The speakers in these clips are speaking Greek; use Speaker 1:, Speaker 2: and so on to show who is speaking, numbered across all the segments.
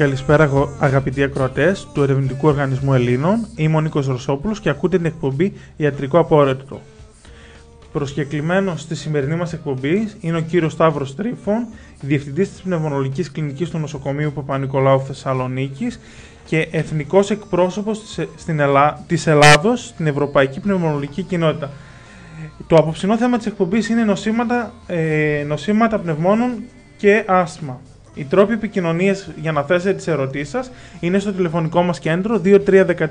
Speaker 1: Καλησπέρα αγαπητοί ακροατές του Ερευνητικού Οργανισμού Ελλήνων. Είμαι ο Νίκος Ρωσόπουλος και ακούτε την εκπομπή Ιατρικό Απόρρετο. Προσκεκλημένος στη σημερινή μας εκπομπή είναι ο κύριος Σταύρος Τρίφων, διευθυντής της Πνευμονολογικής Κλινικής του Νοσοκομείου Παπα-Νικολάου Θεσσαλονίκης και εθνικός εκπρόσωπος της Ελλάδος στην Ευρωπαϊκή Πνευμονολογική Κοινότητα. Το απόψινό θέμα της εκπομπής είναι νοσήματα πνευμόνων και άσθμα. Οι τρόποι επικοινωνίας για να θέσετε τις ερωτήσεις σας είναι στο τηλεφωνικό μας κέντρο 2313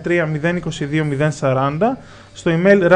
Speaker 1: 022 040, στο email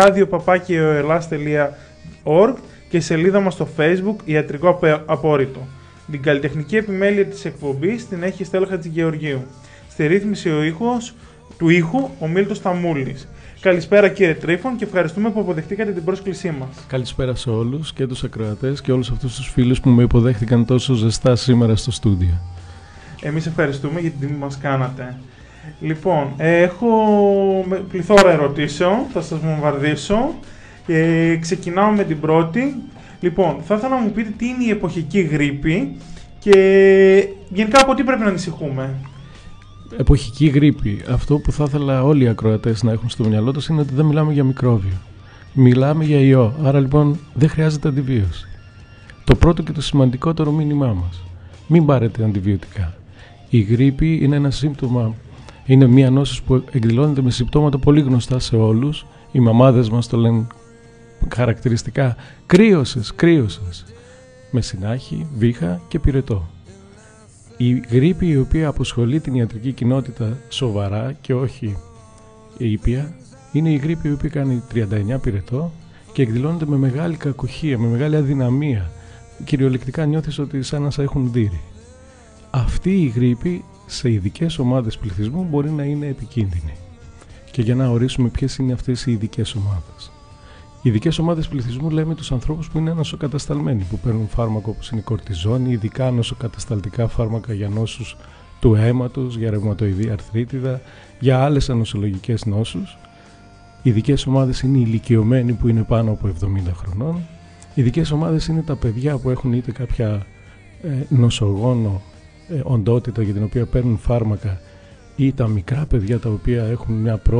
Speaker 1: radio@eoelas.org και η σελίδα μας στο Facebook Ιατρικό Απόρριτο. Την καλλιτεχνική επιμέλεια της εκπομπής την έχει η Στέλλα Χατζηγεωργίου. Στη ρύθμιση του ήχου ο Μίλτος Σταμούλης. Καλησπέρα κύριε Τρίφων και ευχαριστούμε που αποδεχτήκατε την πρόσκλησή μας.
Speaker 2: Καλησπέρα σε όλους και τους ακροατές και όλους αυτούς τους φίλους που με υποδέχτηκαν τόσο ζεστά σήμερα στο στούντιο.
Speaker 1: Εμείς ευχαριστούμε για την τιμή που μας κάνατε. Λοιπόν, έχω πληθώρα ερωτήσεων, θα σας βομβαρδίσω. Ξεκινάω με την πρώτη. Λοιπόν, θα ήθελα να μου πείτε τι είναι η εποχική γρίπη και γενικά από τι πρέπει να ανησυχούμε.
Speaker 2: Εποχική γρίπη. Αυτό που θα ήθελα όλοι οι ακροατές να έχουν στο μυαλό τους είναι ότι δεν μιλάμε για μικρόβιο. Μιλάμε για ιό. Άρα λοιπόν δεν χρειάζεται αντιβίωση. Το πρώτο και το σημαντικότερο μήνυμά μας. Μην πάρετε αντιβιωτικά. Η γρίπη είναι ένα σύμπτωμα. Είναι μια νόσος που εκδηλώνεται με συμπτώματα πολύ γνωστά σε όλους. Οι μαμάδες μας το λένε χαρακτηριστικά. Κρύωσες. Με συνάχη, βήχα και πυρετό. Η γρίπη η οποία αποσχολεί την ιατρική κοινότητα σοβαρά και όχι ήπια είναι η γρίπη η οποία κάνει 39 πυρετό και εκδηλώνεται με μεγάλη κακοχία, με μεγάλη αδυναμία. Κυριολεκτικά νιώθεις ότι σαν να σε έχουν δείρει. Αυτή η γρίπη σε ειδικές ομάδες πληθυσμού μπορεί να είναι επικίνδυνη. Και για να ορίσουμε ποιες είναι αυτές οι ειδικές ομάδες. Οι ειδικές ομάδες πληθυσμού λέμε τους ανθρώπους που είναι νοσοκατασταλμένοι, που παίρνουν φάρμακο όπως είναι η κορτιζόνη, ειδικά νοσοκατασταλτικά φάρμακα για νόσους του αίματος, για ρευματοειδή αρθρίτιδα, για άλλες ανοσολογικές νόσους. Οι ειδικές ομάδες είναι οι ηλικιωμένοι που είναι πάνω από 70 χρονών. Οι ειδικές ομάδες είναι τα παιδιά που έχουν είτε κάποια νοσογόνο οντότητα για την οποία παίρνουν φάρμακα ή τα μικρά παιδιά τα οποία έχουν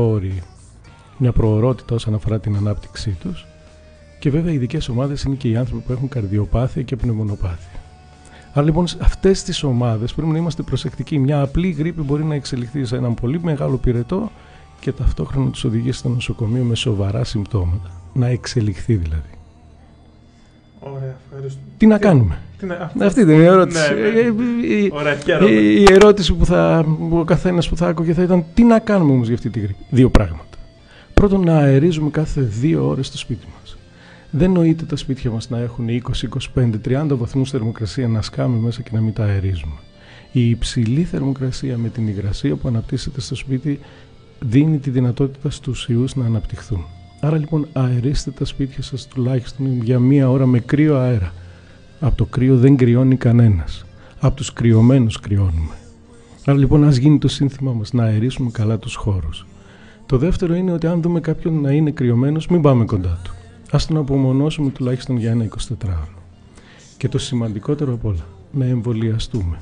Speaker 2: μια προορότητα όσον αφορά την ανάπτυξή τους. Και βέβαια οι ειδικές ομάδες είναι και οι άνθρωποι που έχουν καρδιοπάθεια και πνευμονοπάθεια. Άρα λοιπόν σε αυτές τις ομάδες πρέπει να είμαστε προσεκτικοί. Μια απλή γρίπη μπορεί να εξελιχθεί σε έναν πολύ μεγάλο πυρετό και ταυτόχρονα τους οδηγήσει στο νοσοκομείο με σοβαρά συμπτώματα. Να εξελιχθεί δηλαδή.
Speaker 1: Ωραία, ευχαριστώ.
Speaker 2: Τι να κάνουμε. Αυτή ήταν η ερώτηση. Η ερώτηση που ο καθένας που θα άκουγε θα ήταν τι να κάνουμε όμως για αυτή τη γρίπη. Δύο πράγματα. Πρώτον, να αερίζουμε κάθε 2 ώρες το σπίτι μας. Δεν νοείται τα σπίτια μας να έχουν 20, 25, 30 βαθμούς θερμοκρασία να σκάμε μέσα και να μην τα αερίζουμε. Η υψηλή θερμοκρασία με την υγρασία που αναπτύσσεται στο σπίτι δίνει τη δυνατότητα στους ιούς να αναπτυχθούν. Άρα λοιπόν αερίστε τα σπίτια σας τουλάχιστον για 1 ώρα με κρύο αέρα. Από το κρύο δεν κρυώνει κανένας. Από τους κρυωμένους κρυώνουμε. Άρα λοιπόν ας γίνει το σύνθημα μας να αερίσουμε καλά τους χώρους. Το δεύτερο είναι ότι αν δούμε κάποιον να είναι κρυωμένος, μην πάμε κοντά του. Ας τον απομονώσουμε τουλάχιστον για ένα 24ωρο. Και το σημαντικότερο απ' όλα, να εμβολιαστούμε.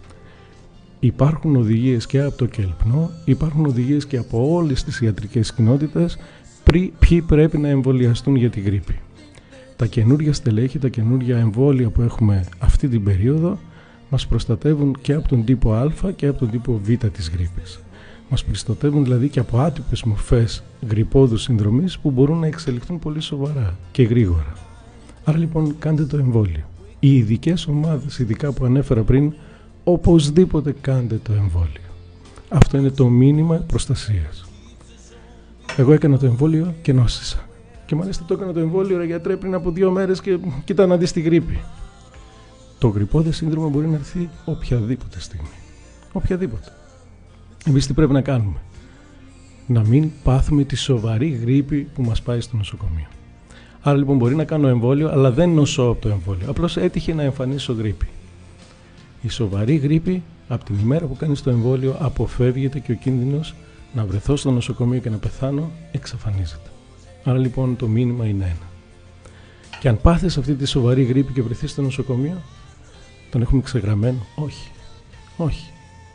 Speaker 2: Υπάρχουν οδηγίες και από το ΚΕΛΠΝΟ, υπάρχουν οδηγίες και από όλες τις ιατρικές κοινότητες ποιοι πρέπει να εμβολιαστούν για τη γρίπη. Τα καινούργια στελέχη, τα καινούργια εμβόλια που έχουμε αυτή την περίοδο μας προστατεύουν και από τον τύπο Α και από τον τύπο Β της γρίπης. Μας προστατεύουν δηλαδή και από άτυπες μορφές γρυππόδους συνδρομής που μπορούν να εξελιχθούν πολύ σοβαρά και γρήγορα. Άρα λοιπόν κάντε το εμβόλιο. Οι ειδικές ομάδες, ειδικά που ανέφερα πριν, οπωσδήποτε κάντε το εμβόλιο. Αυτό είναι το μήνυμα προστασίας. Εγώ έκανα το εμβόλιο και νόσησα. Και μάλιστα το έκανα το εμβόλιο, ρε γιατρέ, πριν από 2 μέρες και κοίτα να δεις τη γρίπη. Το γρυππόδες σύνδρομο μπορεί να έρθει οποιαδήποτε στιγμή. Οποιαδήποτε. Εμείς τι πρέπει να κάνουμε? Να μην πάθουμε τη σοβαρή γρίπη που μας πάει στο νοσοκομείο. Άρα λοιπόν μπορεί να κάνω εμβόλιο, αλλά δεν νοσώ από το εμβόλιο. Απλώς έτυχε να εμφανίσω γρίπη. Η σοβαρή γρίπη, από την ημέρα που κάνεις το εμβόλιο, αποφεύγεται και ο κίνδυνος να βρεθώ στο νοσοκομείο και να πεθάνω εξαφανίζεται. Άρα λοιπόν το μήνυμα είναι ένα. Και αν πάθεις αυτή τη σοβαρή γρίπη και βρεθείς στο νοσοκομείο, τον έχουμε ξεγραμμένο? Όχι.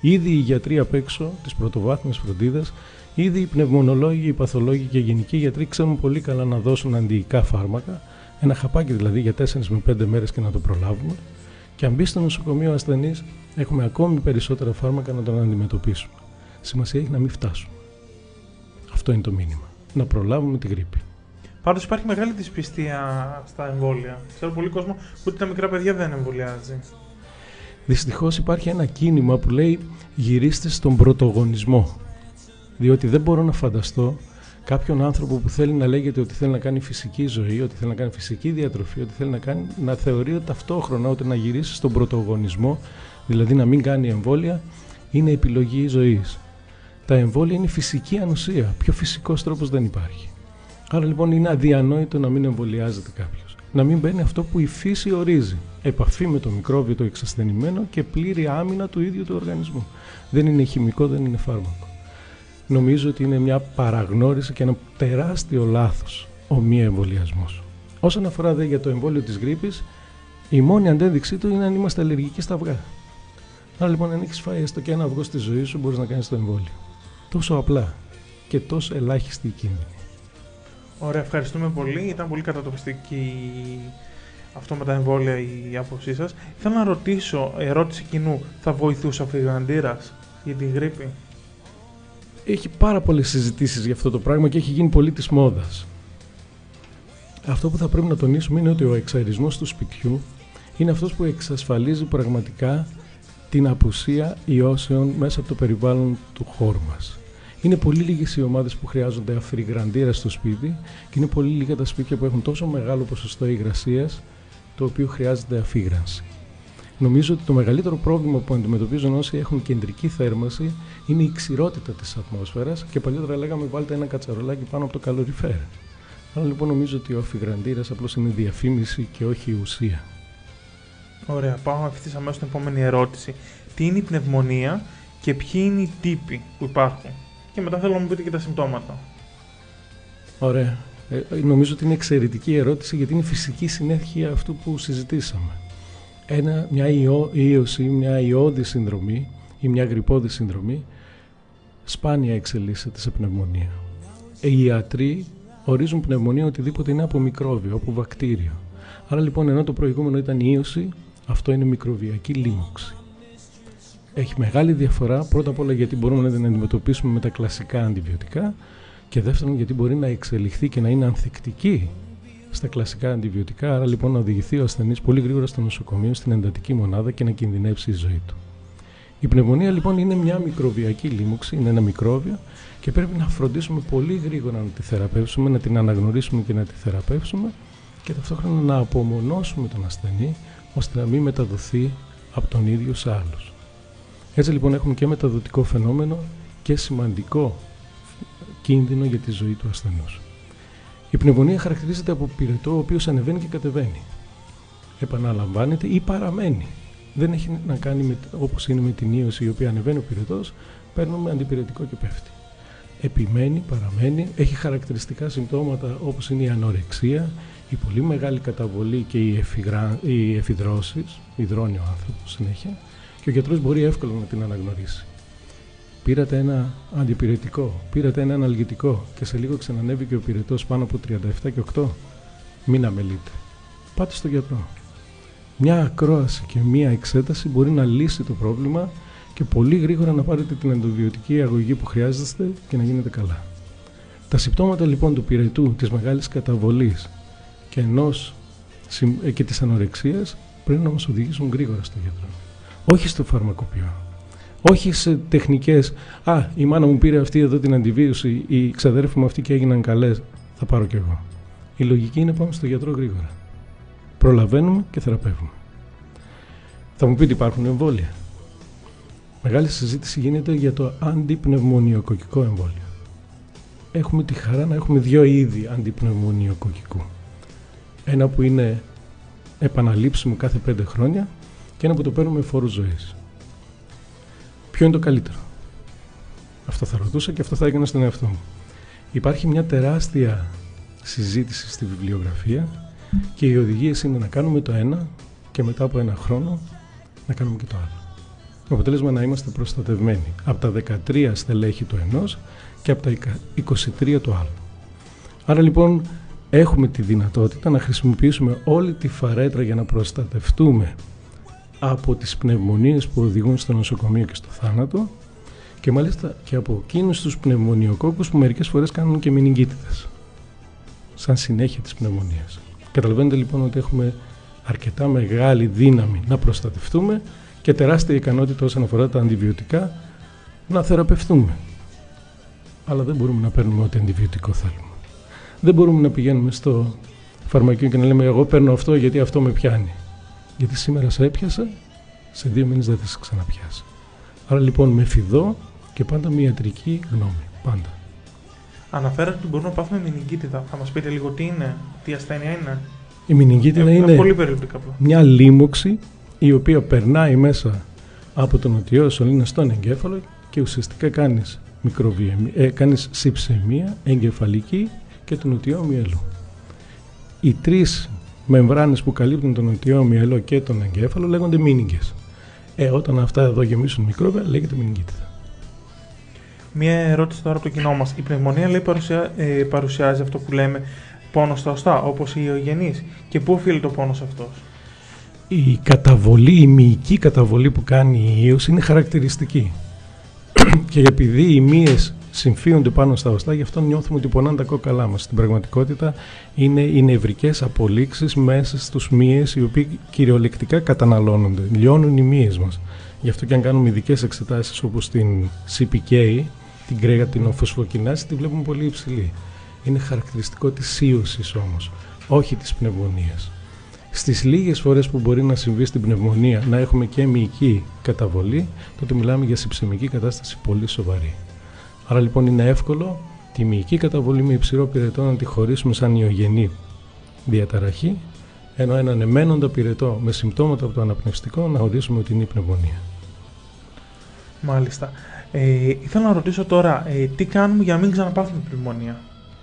Speaker 2: Ήδη οι γιατροί απ' έξω της πρωτοβάθμιας φροντίδας, ήδη οι πνευμονολόγοι, οι παθολόγοι και οι γενικοί γιατροί ξέρουν πολύ καλά να δώσουν αντιϊκά φάρμακα, ένα χαπάκι δηλαδή για 4 με 5 μέρες και να το προλάβουμε. Και αν μπει στο νοσοκομείο ασθενής, έχουμε ακόμη περισσότερα φάρμακα να τον αντιμετωπίσουμε. Σημασία έχει να μην φτάσουμε. Αυτό είναι το μήνυμα. Να προλάβουμε τη γρίπη.
Speaker 1: Πάντως υπάρχει μεγάλη δυσπιστία στα εμβόλια. Ξέρω πολύ κόσμο που ούτε τα μικρά παιδιά δεν εμβολιάζει.
Speaker 2: Δυστυχώς υπάρχει ένα κίνημα που λέει γυρίστε στον πρωτογονισμό. Διότι δεν μπορώ να φανταστώ κάποιον άνθρωπο που θέλει να λέγεται ότι θέλει να κάνει φυσική ζωή, ότι θέλει να κάνει φυσική διατροφή, ότι θέλει να θεωρεί ταυτόχρονα ότι να γυρίσει στον πρωτογονισμό, δηλαδή να μην κάνει εμβόλια, είναι επιλογή ζωής. Τα εμβόλια είναι φυσική ανοσία. Πιο φυσικός τρόπος δεν υπάρχει. Άρα λοιπόν είναι αδιανόητο να μην εμβολιάζεται κάποιος. Να μην μπαίνει αυτό που η φύση ορίζει. Επαφή με το μικρόβιο το εξασθενημένο και πλήρη άμυνα του ίδιου του οργανισμού. Δεν είναι χημικό, δεν είναι φάρμακο. Νομίζω ότι είναι μια παραγνώριση και ένα τεράστιο λάθος ο μη εμβολιασμός. Όσον αφορά δε για το εμβόλιο της γρίπης, η μόνη αντέδειξή του είναι αν είμαστε αλλεργικοί στα αυγά. Άρα λοιπόν, αν έχεις φάει έστω και ένα αυγό στη ζωή σου, μπορείς να κάνεις το εμβόλιο. Τόσο απλά και τόσο ελάχιστη η κίνδυνη.
Speaker 1: Ωραία, ευχαριστούμε πολύ. Ήταν πολύ κατατοπιστική αυτό με τα εμβόλια η άποψή σας. Θέλω να ρωτήσω, ερώτηση κοινού, θα βοηθούσε ο φυγραντήρας για την γρίπη?
Speaker 2: Έχει πάρα πολλές συζητήσεις για αυτό το πράγμα και έχει γίνει πολύ της μόδας. Αυτό που θα πρέπει να τονίσουμε είναι ότι ο εξαερισμός του σπιτιού είναι αυτός που εξασφαλίζει πραγματικά την απουσία ιώσεων μέσα από το περιβάλλον του χώρου μας. Είναι πολύ λίγες οι ομάδες που χρειάζονται αφυγραντήρα στο σπίτι και είναι πολύ λίγα τα σπίτια που έχουν τόσο μεγάλο ποσοστό υγρασίας, το οποίο χρειάζεται αφύγρανση. Νομίζω ότι το μεγαλύτερο πρόβλημα που αντιμετωπίζουν όσοι έχουν κεντρική θέρμανση είναι η ξηρότητα της ατμόσφαιρας και παλιότερα λέγαμε βάλτε ένα κατσαρολάκι πάνω από το καλοριφέρ. Άρα λοιπόν νομίζω ότι ο αφυγραντήρας απλώς είναι διαφήμιση και όχι η ουσία.
Speaker 1: Ωραία, πάμε ευθύς αμέσως στην επόμενη ερώτηση. Τι είναι η πνευμονία και ποιοι είναι οι τύποι που υπάρχουν? Και μετά θέλω να μου πείτε και τα συμπτώματα.
Speaker 2: Ωραία. Νομίζω ότι είναι εξαιρετική ερώτηση γιατί είναι φυσική συνέχεια αυτού που συζητήσαμε. Μια ίωση, μια ιώδη συνδρομή ή μια γρυπώδη συνδρομή σπάνια εξελίσσεται σε πνευμονία. Οι ιατροί ορίζουν πνευμονία οτιδήποτε είναι από μικρόβιο, από βακτήριο. Άρα λοιπόν ενώ το προηγούμενο ήταν ίωση, αυτό είναι μικροβιακή λίμωξη. Έχει μεγάλη διαφορά, πρώτα απ' όλα γιατί μπορούμε να την αντιμετωπίσουμε με τα κλασικά αντιβιωτικά και δεύτερον γιατί μπορεί να εξελιχθεί και να είναι ανθεκτική στα κλασικά αντιβιωτικά, άρα λοιπόν να οδηγηθεί ο ασθενής πολύ γρήγορα στο νοσοκομείο, στην εντατική μονάδα και να κινδυνεύσει η ζωή του. Η πνευμονία λοιπόν είναι μια μικροβιακή λίμωξη, είναι ένα μικρόβιο και πρέπει να φροντίσουμε πολύ γρήγορα να τη θεραπεύσουμε, να την αναγνωρίσουμε και να τη θεραπεύσουμε και ταυτόχρονα να απομονώσουμε τον ασθενή ώστε να μην μεταδοθεί από τον ίδιο σε άλλους. Έτσι λοιπόν έχουμε και μεταδοτικό φαινόμενο και σημαντικό κίνδυνο για τη ζωή του ασθενούς. Η πνευμονία χαρακτηρίζεται από πυρετό ο οποίος ανεβαίνει και κατεβαίνει. Επαναλαμβάνεται ή παραμένει. Δεν έχει να κάνει όπως είναι με την ίωση η οποία ανεβαίνει ο πυρετός, παίρνουμε αντιπυρετικό και πέφτει. Επιμένει, παραμένει, έχει χαρακτηριστικά συμπτώματα όπως είναι η ανορεξία, η πολύ μεγάλη καταβολή και οι εφιδρώσεις, υδρώνει ο άνθρωπος συνέχεια και ο γιατρός μπορεί εύκολα να την αναγνωρίσει. Πήρατε ένα αντιπυρετικό, πήρατε ένα αναλγητικό και σε λίγο ξανανέβηκε ο πυρετός πάνω από 37 και 8. Μην αμελείτε. Πάτε στο γιατρό. Μια ακρόαση και μια εξέταση μπορεί να λύσει το πρόβλημα και πολύ γρήγορα να πάρετε την αντιβιωτική αγωγή που χρειάζεστε και να γίνετε καλά. Τα συμπτώματα λοιπόν του πυρετού, της μεγάλης καταβολής και της ανορεξίας πρέπει να μας οδηγήσουν γρήγορα στο γιατρό. Όχι στο φαρμακοποιό. Όχι σε τεχνικές, η μάνα μου πήρε αυτή εδώ την αντιβίωση, η ξαδέρφη μου αυτή και έγιναν καλές, θα πάρω κι εγώ. Η λογική είναι πάμε στο γιατρό γρήγορα. Προλαβαίνουμε και θεραπεύουμε. Θα μου πείτε υπάρχουν εμβόλια. Μεγάλη συζήτηση γίνεται για το αντιπνευμονιοκοκκικό εμβόλιο. Έχουμε τη χαρά να έχουμε 2 είδη αντιπνευμονιοκοκκικού. Ένα που είναι επαναλήψιμο κάθε 5 χρόνια και ένα που το παίρνουμε φόρου ζωής. Ποιο είναι το καλύτερο? Αυτό θα ρωτούσα και αυτό θα έκανα στον εαυτό μου. Υπάρχει μια τεράστια συζήτηση στη βιβλιογραφία και οι οδηγίες είναι να κάνουμε το ένα και μετά από 1 χρόνο να κάνουμε και το άλλο. με αποτέλεσμα να είμαστε προστατευμένοι από τα 13 στελέχη του ενός και από τα 23 του άλλου. Άρα λοιπόν έχουμε τη δυνατότητα να χρησιμοποιήσουμε όλη τη φαρέτρα για να προστατευτούμε από τις πνευμονίες που οδηγούν στο νοσοκομείο και στο θάνατο και μάλιστα και από εκείνους τους πνευμονιοκόκκους που μερικές φορές κάνουν και μηνυγκίτιδες σαν συνέχεια της πνευμονίας. Καταλαβαίνετε λοιπόν ότι έχουμε αρκετά μεγάλη δύναμη να προστατευτούμε και τεράστια ικανότητα όσον αφορά τα αντιβιωτικά να θεραπευτούμε. Αλλά δεν μπορούμε να παίρνουμε ό,τι αντιβιωτικό θέλουμε. Δεν μπορούμε να πηγαίνουμε στο φαρμακείο και να λέμε εγώ παίρνω αυτό γιατί αυτό με πιάνει. Γιατί σήμερα σε έπιασε, σε 2 μήνες δεν θα σε ξαναπιάσει. Άρα λοιπόν με φιδό και πάντα μια ιατρική γνώμη. Πάντα.
Speaker 1: Αναφέρατε ότι μπορούμε να πάθουμε μηνυγκίτιδα. Θα μας πείτε λίγο τι είναι, τι ασθένεια είναι?
Speaker 2: Η μηνυγκίτιδα είναι
Speaker 1: πολύ περίπλοκη απλά.
Speaker 2: Μια λίμωξη η οποία περνάει μέσα από τον νοτιό σωλήνα στον εγκέφαλο και ουσιαστικά κάνεις συψαιμία εγκεφαλική και του νοτιού μυελού. Οι 3 μεμβράνες που καλύπτουν τον νοτιό μυελό και τον εγκέφαλο λέγονται μήνυγκες. Όταν αυτά εδώ γεμίσουν μικρόβια λέγεται μηνυγκίτιδα.
Speaker 1: Μία ερώτηση τώρα από το κοινό μας. Η πνευμονία λέει παρουσιάζει αυτό που λέμε πόνο στα οστά, όπως η ιογενής. Και πού οφείλεται ο πόνος αυτός?
Speaker 2: Η μυϊκή καταβολή που κάνει η ίος είναι χαρακτηριστική. Και επειδή οι μύες συμφίονται πάνω στα οστά, γι' αυτό νιώθουμε ότι πονάνε τα κόκαλά μας. Στην πραγματικότητα είναι οι νευρικές απολύξεις μέσα στους μύες, οι οποίοι κυριολεκτικά καταναλώνονται. Λιώνουν οι μύες μας. Γι' αυτό και αν κάνουμε ειδικές εξετάσεις όπως την CPK, την κρέατινοφωσφοκινάση, τη βλέπουμε πολύ υψηλή. Είναι χαρακτηριστικό της ίωσης όμως, όχι της πνευμονίας. Στις λίγες φορές που μπορεί να συμβεί στην πνευμονία να έχουμε και μυϊκή καταβολή, τότε μιλάμε για συψαιμική κατάσταση πολύ σοβαρή. Άρα λοιπόν είναι εύκολο τη μυϊκή καταβολή με υψηλό πυρετό να τη χωρίσουμε σαν ιογενή διαταραχή, ενώ έναν εμένοντα πυρετό με συμπτώματα από το αναπνευστικό να ορίσουμε ότι είναι η πνευμονία.
Speaker 1: Μάλιστα. Ήθελα να ρωτήσω τώρα, τι κάνουμε για να μην ξαναπάθουμε πνευμονία?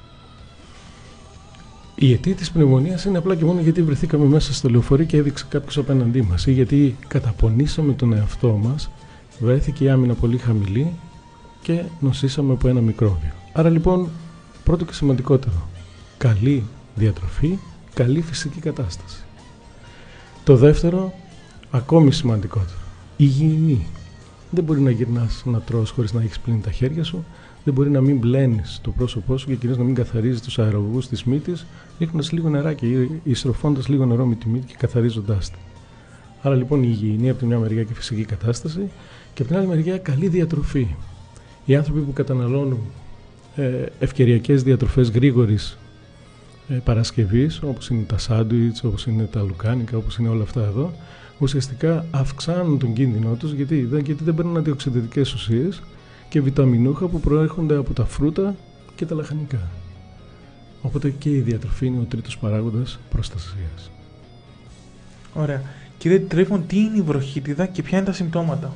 Speaker 2: Η αιτία της πνευμονίας είναι απλά και μόνο γιατί βρεθήκαμε μέσα στο λεωφορείο και έδειξε κάποιος απέναντί μας ή γιατί καταπονήσαμε τον εαυτό μας, βρέθηκε η άμυνα πολύ χαμηλή και νοσήσαμε από ένα μικρόβιο. Άρα λοιπόν, πρώτο και σημαντικότερο, καλή διατροφή, καλή φυσική κατάσταση. Το δεύτερο, ακόμη σημαντικότερο, υγιεινή. Δεν μπορεί να γυρνάς να τρως χωρίς να έχεις πλύνει τα χέρια σου, δεν μπορεί να μην μπλένεις το πρόσωπό σου και κυρίως να μην καθαρίζεις τους αεροβούς της μύτης, ρίχνοντας λίγο νεράκι ή στροφώντας λίγο νερό με τη μύτη και καθαρίζοντάς τη. Άρα λοιπόν η υγιεινή από τη μια μεριά και φυσική κατάσταση και από την άλλη μεριά καλή διατροφή. Οι άνθρωποι που καταναλώνουν ευκαιριακές διατροφές γρήγορης παρασκευής, όπως είναι τα σάντουιτς, όπως είναι τα λουκάνικα, όπως είναι όλα αυτά εδώ, ουσιαστικά αυξάνουν τον κίνδυνό τους γιατί δεν παίρνουν αντιοξυδωτικές ουσίες και βιταμινούχα που προέρχονται από τα φρούτα και τα λαχανικά. Οπότε και η διατροφή είναι ο τρίτος παράγοντας προστασίας.
Speaker 1: Ωραία. Κύριε Τρίφων, τι είναι η βροχίτιδα και ποια είναι τα συμπτώματα?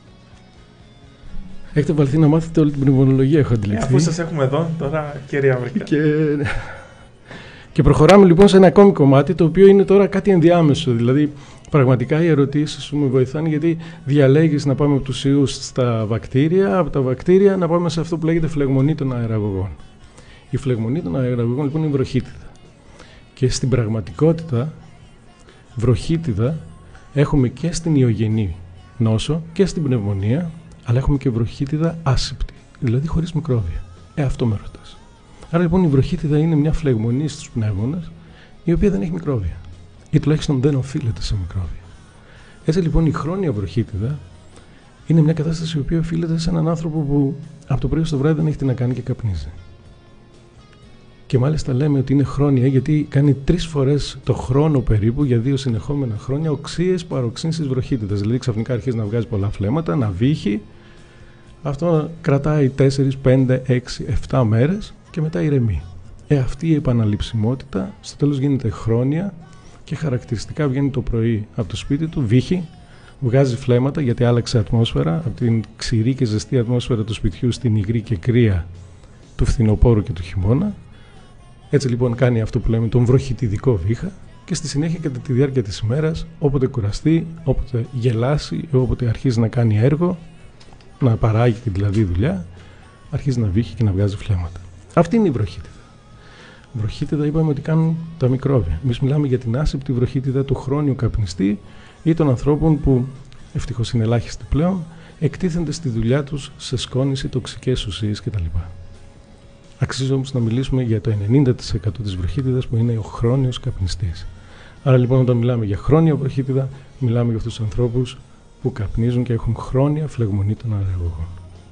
Speaker 2: Έχετε βαλθεί να μάθετε όλη την πνευμονολογία, έχω αντιληφθεί.
Speaker 1: Αφού σας έχουμε εδώ, τώρα κυρία Βρυκά.
Speaker 2: Και προχωράμε λοιπόν σε ένα ακόμη κομμάτι, το οποίο είναι τώρα κάτι ενδιάμεσο. Δηλαδή, πραγματικά οι ερωτήσεις σου με βοηθάνε γιατί διαλέγεις να πάμε από τους ιούς στα βακτήρια, από τα βακτήρια να πάμε σε αυτό που λέγεται φλεγμονή των αεραγωγών. Η φλεγμονή των αεραγωγών λοιπόν είναι η βροχίτιδα. Και στην πραγματικότητα, βροχίτιδα έχουμε και στην ιογενή νόσο και στην πνευμονία, αλλά έχουμε και βροχίτιδα άσυπτη, δηλαδή χωρίς μικρόβια. Αυτό με ρωτάς. Άρα λοιπόν η βροχίτιδα είναι μια φλεγμονή στους πνεύμονες, η οποία δεν έχει μικρόβια. Ή τουλάχιστον δεν οφείλεται σε μικρόβια. Έτσι λοιπόν η χρόνια βροχίτιδα είναι μια κατάσταση η οποία οφείλεται σε έναν άνθρωπο που από το πρωί στο βράδυ δεν έχει τι να κάνει και καπνίζει. Και μάλιστα λέμε ότι είναι χρόνια γιατί κάνει 3 φορές το χρόνο περίπου για 2 συνεχόμενα χρόνια οξείες παροξύνσεις βροχίτιδας. Δηλαδή ξαφνικά αρχίζει να βγάζει πολλά φλέμματα, να βύχει. Αυτό κρατάει 4, 5, 6, 7 μέρες και μετά ηρεμεί. Αυτή η επαναληψιμότητα στο τέλος γίνεται χρόνια και χαρακτηριστικά βγαίνει το πρωί από το σπίτι του, βύχει, βγάζει φλέμματα γιατί άλλαξε ατμόσφαιρα από την ξηρή και ζεστή ατμόσφαιρα του σπιτιού στην υγρή και κρύα του φθινοπόρου και του χειμώνα. Έτσι λοιπόν κάνει αυτό που λέμε τον βροχιτιδικό βήχα και στη συνέχεια κατά τη διάρκεια της ημέρας, όποτε κουραστεί, όποτε γελάσει, όποτε αρχίζει να κάνει έργο, να παράγει δηλαδή δουλειά, αρχίζει να βύχει και να βγάζει φλέμματα. Αυτή είναι η βροχίτιδα. Βροχίτιδα είπαμε ότι κάνουν τα μικρόβια. Εμείς μιλάμε για την άσηπτη βροχίτιδα του χρόνιου καπνιστή ή των ανθρώπων που, ευτυχώς είναι ελάχιστοι πλέον, εκτίθενται στη δουλειά τους σε σκόνηση, τοξικές ουσίες κτλ. Αξίζει όμως να μιλήσουμε για το 90% της βροχίτιδας που είναι ο χρόνιος καπνιστής. Άρα λοιπόν όταν μιλάμε για χρόνια βροχίτιδα, μιλάμε για αυτούς τους ανθρώπους που καπνίζουν και έχουν χρόνια φλεγμονή των αεραγωγών.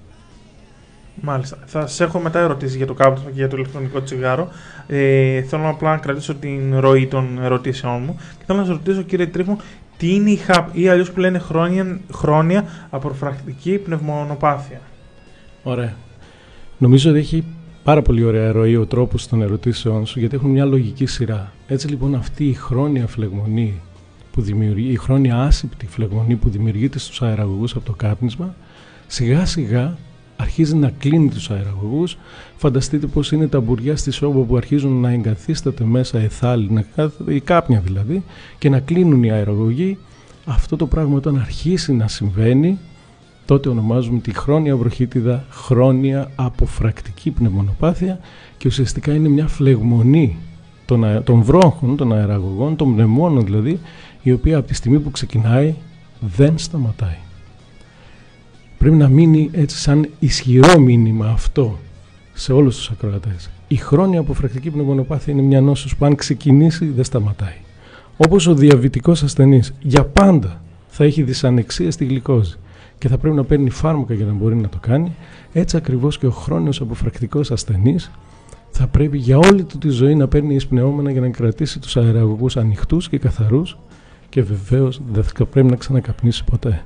Speaker 1: Μάλιστα. Θα σας έχω μετά ερωτήσεις για το κάπνισμα και για το ηλεκτρονικό τσιγάρο. Θέλω απλά να κρατήσω την ροή των ερωτήσεών μου και θέλω να σας ρωτήσω, κύριε Τρίφων, τι είναι η HAP ή αλλιώς που λένε χρόνια αποφρακτική πνευμονοπάθεια.
Speaker 2: Ωραία. Νομίζω ότι έχει πάρα πολύ ωραία ροή ο τρόπος των ερωτήσεών σου, γιατί έχουν μια λογική σειρά. Έτσι λοιπόν αυτή η χρόνια φλεγμονή που δημιουργεί, η χρόνια άσηπτη φλεγμονή που δημιουργείται στους αεραγωγούς από το κάπνισμα, σιγά σιγά αρχίζει να κλείνει τους αεραγωγούς. Φανταστείτε πως είναι τα μπουριά στη σόμπα που αρχίζουν να εγκαθίσταται μέσα εθάλη, η κάπνια δηλαδή, και να κλείνουν οι αεραγωγοί. Αυτό το πράγμα όταν αρχίσει να συμβαίνει, τότε ονομάζουμε τη χρόνια βροχίτιδα χρόνια αποφρακτική πνευμονοπάθεια και ουσιαστικά είναι μια φλεγμονή των βρόχων, των αεραγωγών, των πνευμόνων δηλαδή, η οποία από τη στιγμή που ξεκινάει δεν σταματάει. Πρέπει να μείνει έτσι σαν ισχυρό μήνυμα αυτό σε όλους τους ακροατές. Η χρόνια αποφρακτική πνευμονοπάθεια είναι μια νόσος που αν ξεκινήσει δεν σταματάει. Όπως ο διαβητικός ασθενής για πάντα θα έχει δυσανεξία στη γλυκόζη και θα πρέπει να παίρνει φάρμακα για να μπορεί να το κάνει, έτσι ακριβώς και ο χρόνιος αποφρακτικός ασθενής θα πρέπει για όλη του τη ζωή να παίρνει εισπνεώμενα για να κρατήσει τους αεραγωγούς ανοιχτούς και καθαρούς και βεβαίως δεν θα πρέπει να ξανακαπνίσει ποτέ.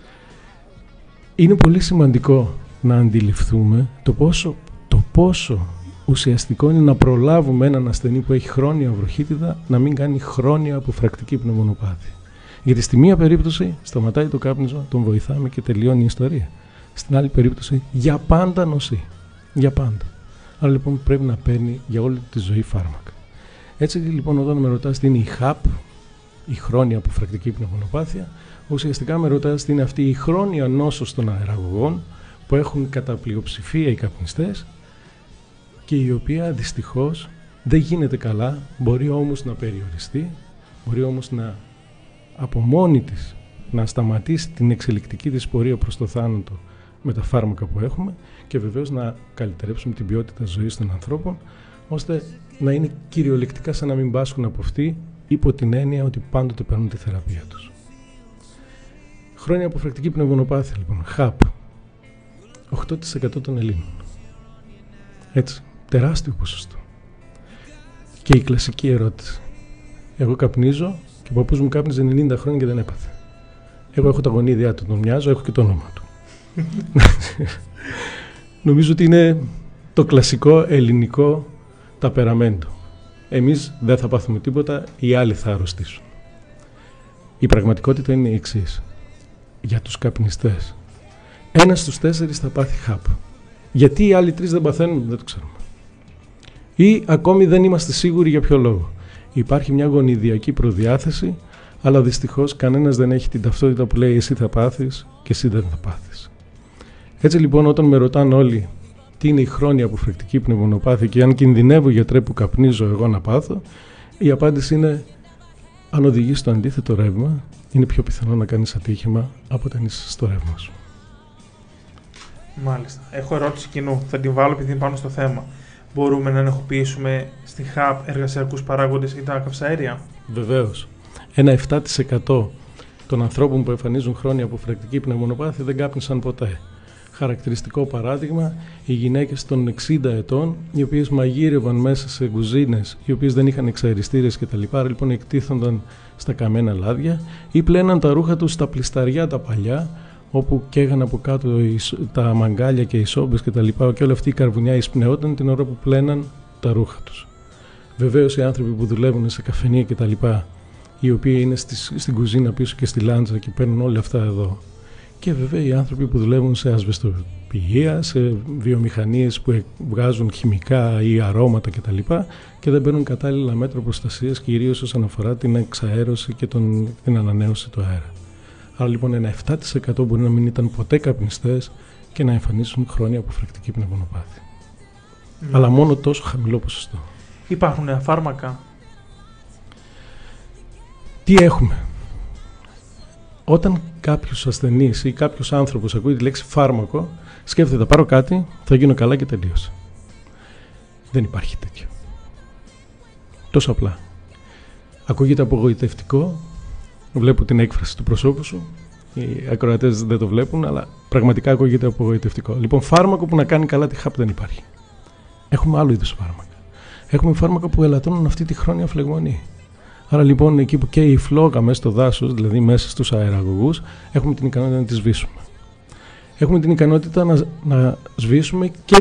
Speaker 2: Είναι πολύ σημαντικό να αντιληφθούμε το πόσο ουσιαστικό είναι να προλάβουμε έναν ασθενή που έχει χρόνια βροχίτιδα να μην κάνει χρόνια αποφρακτική πνευμονοπάθεια. Γιατί στη μία περίπτωση σταματάει το κάπνισμα, τον βοηθάμε και τελειώνει η ιστορία. Στην άλλη περίπτωση για πάντα νοσεί. Για πάντα. Άρα λοιπόν πρέπει να παίρνει για όλη τη ζωή φάρμακα. Έτσι λοιπόν όταν με ρωτάς τι είναι η HAP, η χρόνια αποφρακτική πνευμονοπάθεια, ουσιαστικά με ρωτάς τι είναι αυτή η χρόνια νόσος των αεραγωγών που έχουν κατά πλειοψηφία οι καπνιστές και η οποία δυστυχώς δεν γίνεται καλά, μπορεί όμως να περιοριστεί, μπορεί όμως να από μόνη της να σταματήσει την εξελικτική της πορεία προς το θάνατο με τα φάρμακα που έχουμε και βεβαίως να καλυτερέψουμε την ποιότητα ζωής των ανθρώπων ώστε να είναι κυριολεκτικά σαν να μην πάσχουν από αυτή υπό την έννοια ότι πάντοτε παίρνουν τη θεραπεία τους. Χρόνια αποφρακτική πνευμονοπάθεια λοιπόν, HAP, 8% των Ελλήνων. Έτσι, τεράστιο ποσοστό. Και η κλασική ερώτηση. Εγώ καπνίζω και ο παππούς μου κάπνιζε 90 χρόνια και δεν έπαθε. Εγώ έχω τα γονίδια του, τον μοιάζω, έχω και το όνομα του. Νομίζω ότι είναι το κλασικό ελληνικό ταπεραμέντο. Εμείς δεν θα πάθουμε τίποτα, οι άλλοι θα αρρωστήσουν. Η πραγματικότητα είναι η εξής. Για τους καπνιστές, 1 στους 4 θα πάθει HAP. Γιατί οι άλλοι 3 δεν παθαίνουν, δεν το ξέρουμε. Ή ακόμη δεν είμαστε σίγουροι για ποιο λόγο. Υπάρχει μια γονιδιακή προδιάθεση, αλλά δυστυχώς κανένας δεν έχει την ταυτότητα που λέει εσύ θα πάθεις και εσύ δεν θα πάθεις. Έτσι λοιπόν όταν με ρωτάνε όλοι τι είναι η χρόνια αποφρακτική πνευμονοπάθεια και αν κινδυνεύω γιατρέ που καπνίζω εγώ να πάθω, η απάντηση είναι αν οδηγείς στο αντίθετο ρεύμα, είναι πιο πιθανό να κάνεις ατύχημα από όταν είσαι στο ρεύμα σου.
Speaker 1: Μάλιστα. Έχω ερώτηση κοινού. Θα την βάλω επειδή είναι πάνω στο θέμα. Μπορούμε να ενεχοποιήσουμε στη HAP εργασιακούς παράγοντες ή τα καυσαέρια?
Speaker 2: Βεβαίως. Ένα 7% των ανθρώπων που εμφανίζουν χρόνια αποφρακτική πνευμονοπάθεια δεν κάπνισαν ποτέ. Χαρακτηριστικό παράδειγμα, οι γυναίκες των 60 ετών, οι οποίες μαγείρευαν μέσα σε κουζίνες, οι οποίες δεν είχαν εξαεριστήρες κτλ. Λοιπόν, εκτίθονταν στα καμένα λάδια ή πλέναν τα ρούχα τους στα πλισταριά τα παλιά, όπου καίγαν από κάτω τα μαγκάλια και οι σόμπες κτλ. Και όλη αυτή η καρβουνιά εισπνεόταν την ώρα που πλέναν τα ρούχα τους. Βεβαίως, οι άνθρωποι που δουλεύουν σε καφενεία κτλ., οι οποίοι είναι στην κουζίνα πίσω και στη λάντζα και παίρνουν όλα αυτά εδώ, Και βέβαια οι άνθρωποι που δουλεύουν σε ασβεστοπυγεία, σε βιομηχανίες που βγάζουν χημικά ή αρώματα κτλ. Και δεν παίρνουν κατάλληλα μέτρα προστασίας, κυρίως όσον αφορά την εξαέρωση και την ανανέωση του αέρα. Άρα λοιπόν ένα 7% μπορεί να μην ήταν ποτέ καπνιστές και να εμφανίσουν χρόνια από φρακτική πνευμονοπάθεια. Αλλά μόνο τόσο χαμηλό ποσοστό.
Speaker 1: Υπάρχουν νέα φάρμακα?
Speaker 2: Τι έχουμε? Όταν κάποιος ασθενής ή κάποιος άνθρωπος ακούει τη λέξη φάρμακο, σκέφτεται, θα πάρω κάτι, θα γίνω καλά και τελείωσε. Δεν υπάρχει τέτοιο. Τόσο απλά. Ακούγεται απογοητευτικό, βλέπω την έκφραση του προσώπου σου, οι ακροατές δεν το βλέπουν, αλλά πραγματικά ακούγεται απογοητευτικό. Λοιπόν, φάρμακο που να κάνει καλά τη ΧΑΠ δεν υπάρχει. Έχουμε άλλου είδους φάρμακα. Έχουμε φάρμακα που ελαττώνουν αυτή τη χρόνια φλεγμονή. Άρα λοιπόν εκεί που καίει η φλόγα μέσα στο δάσος, δηλαδή μέσα στους αεραγωγούς, έχουμε την ικανότητα να τη σβήσουμε. Έχουμε την ικανότητα να σβήσουμε και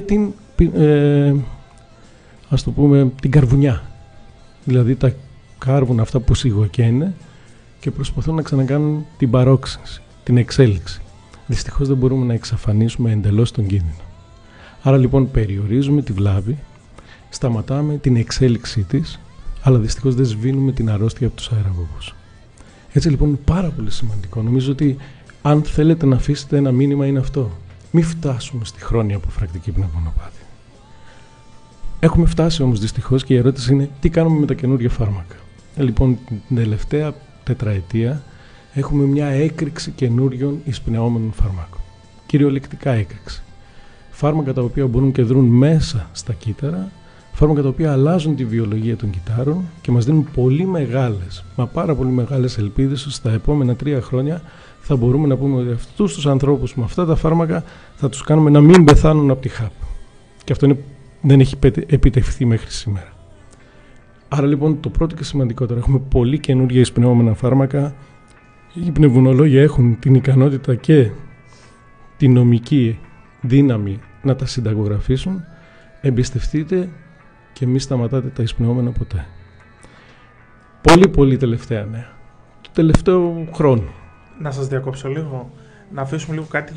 Speaker 2: την καρβουνιά. Δηλαδή τα κάρβουνα αυτά που σιγοκαίνε και προσπαθούν να ξανακάνουν την παρόξυνση, την εξέλιξη. Δυστυχώς δεν μπορούμε να εξαφανίσουμε εντελώς τον κίνδυνο. Άρα λοιπόν περιορίζουμε τη βλάβη, σταματάμε την εξέλιξή της, αλλά δυστυχώς δεν σβήνουμε την αρρώστια από τους αεραγωγούς. Έτσι λοιπόν είναι πάρα πολύ σημαντικό. Νομίζω ότι αν θέλετε να αφήσετε ένα μήνυμα είναι αυτό. Μην φτάσουμε στη χρόνια αποφρακτική πνευμονοπάθεια. Έχουμε φτάσει όμως δυστυχώς και η ερώτηση είναι τι κάνουμε με τα καινούργια φάρμακα. Λοιπόν την τελευταία τετραετία έχουμε μια έκρηξη καινούριων εισπνεώμενων φαρμάκων. Κυριολεκτικά έκρηξη. Φάρμακα τα οποία μπορούν και δρούν μέσα στα κύτταρα, φάρμακα τα οποία αλλάζουν τη βιολογία των κυττάρων και μας δίνουν πολύ μεγάλες, μα πάρα πολύ μεγάλες ελπίδες ότι στα επόμενα 3 χρόνια θα μπορούμε να πούμε ότι αυτούς τους ανθρώπους με αυτά τα φάρμακα θα τους κάνουμε να μην πεθάνουν από τη ΧΑΠ. Και αυτό δεν έχει επιτευχθεί μέχρι σήμερα. Άρα λοιπόν το πρώτο και σημαντικότερο, έχουμε πολύ καινούργια εισπνεώμενα φάρμακα. Οι πνευμονολόγοι έχουν την ικανότητα και την νομική δύναμη να τα συνταγογραφήσουν. Εμπιστευτείτε και μη σταματάτε τα εισπνεώμενα ποτέ. Πολύ πολύ τελευταία νέα. Το τελευταίο χρόνο.
Speaker 1: Να σας διακόψω λίγο. Να αφήσουμε λίγο κάτι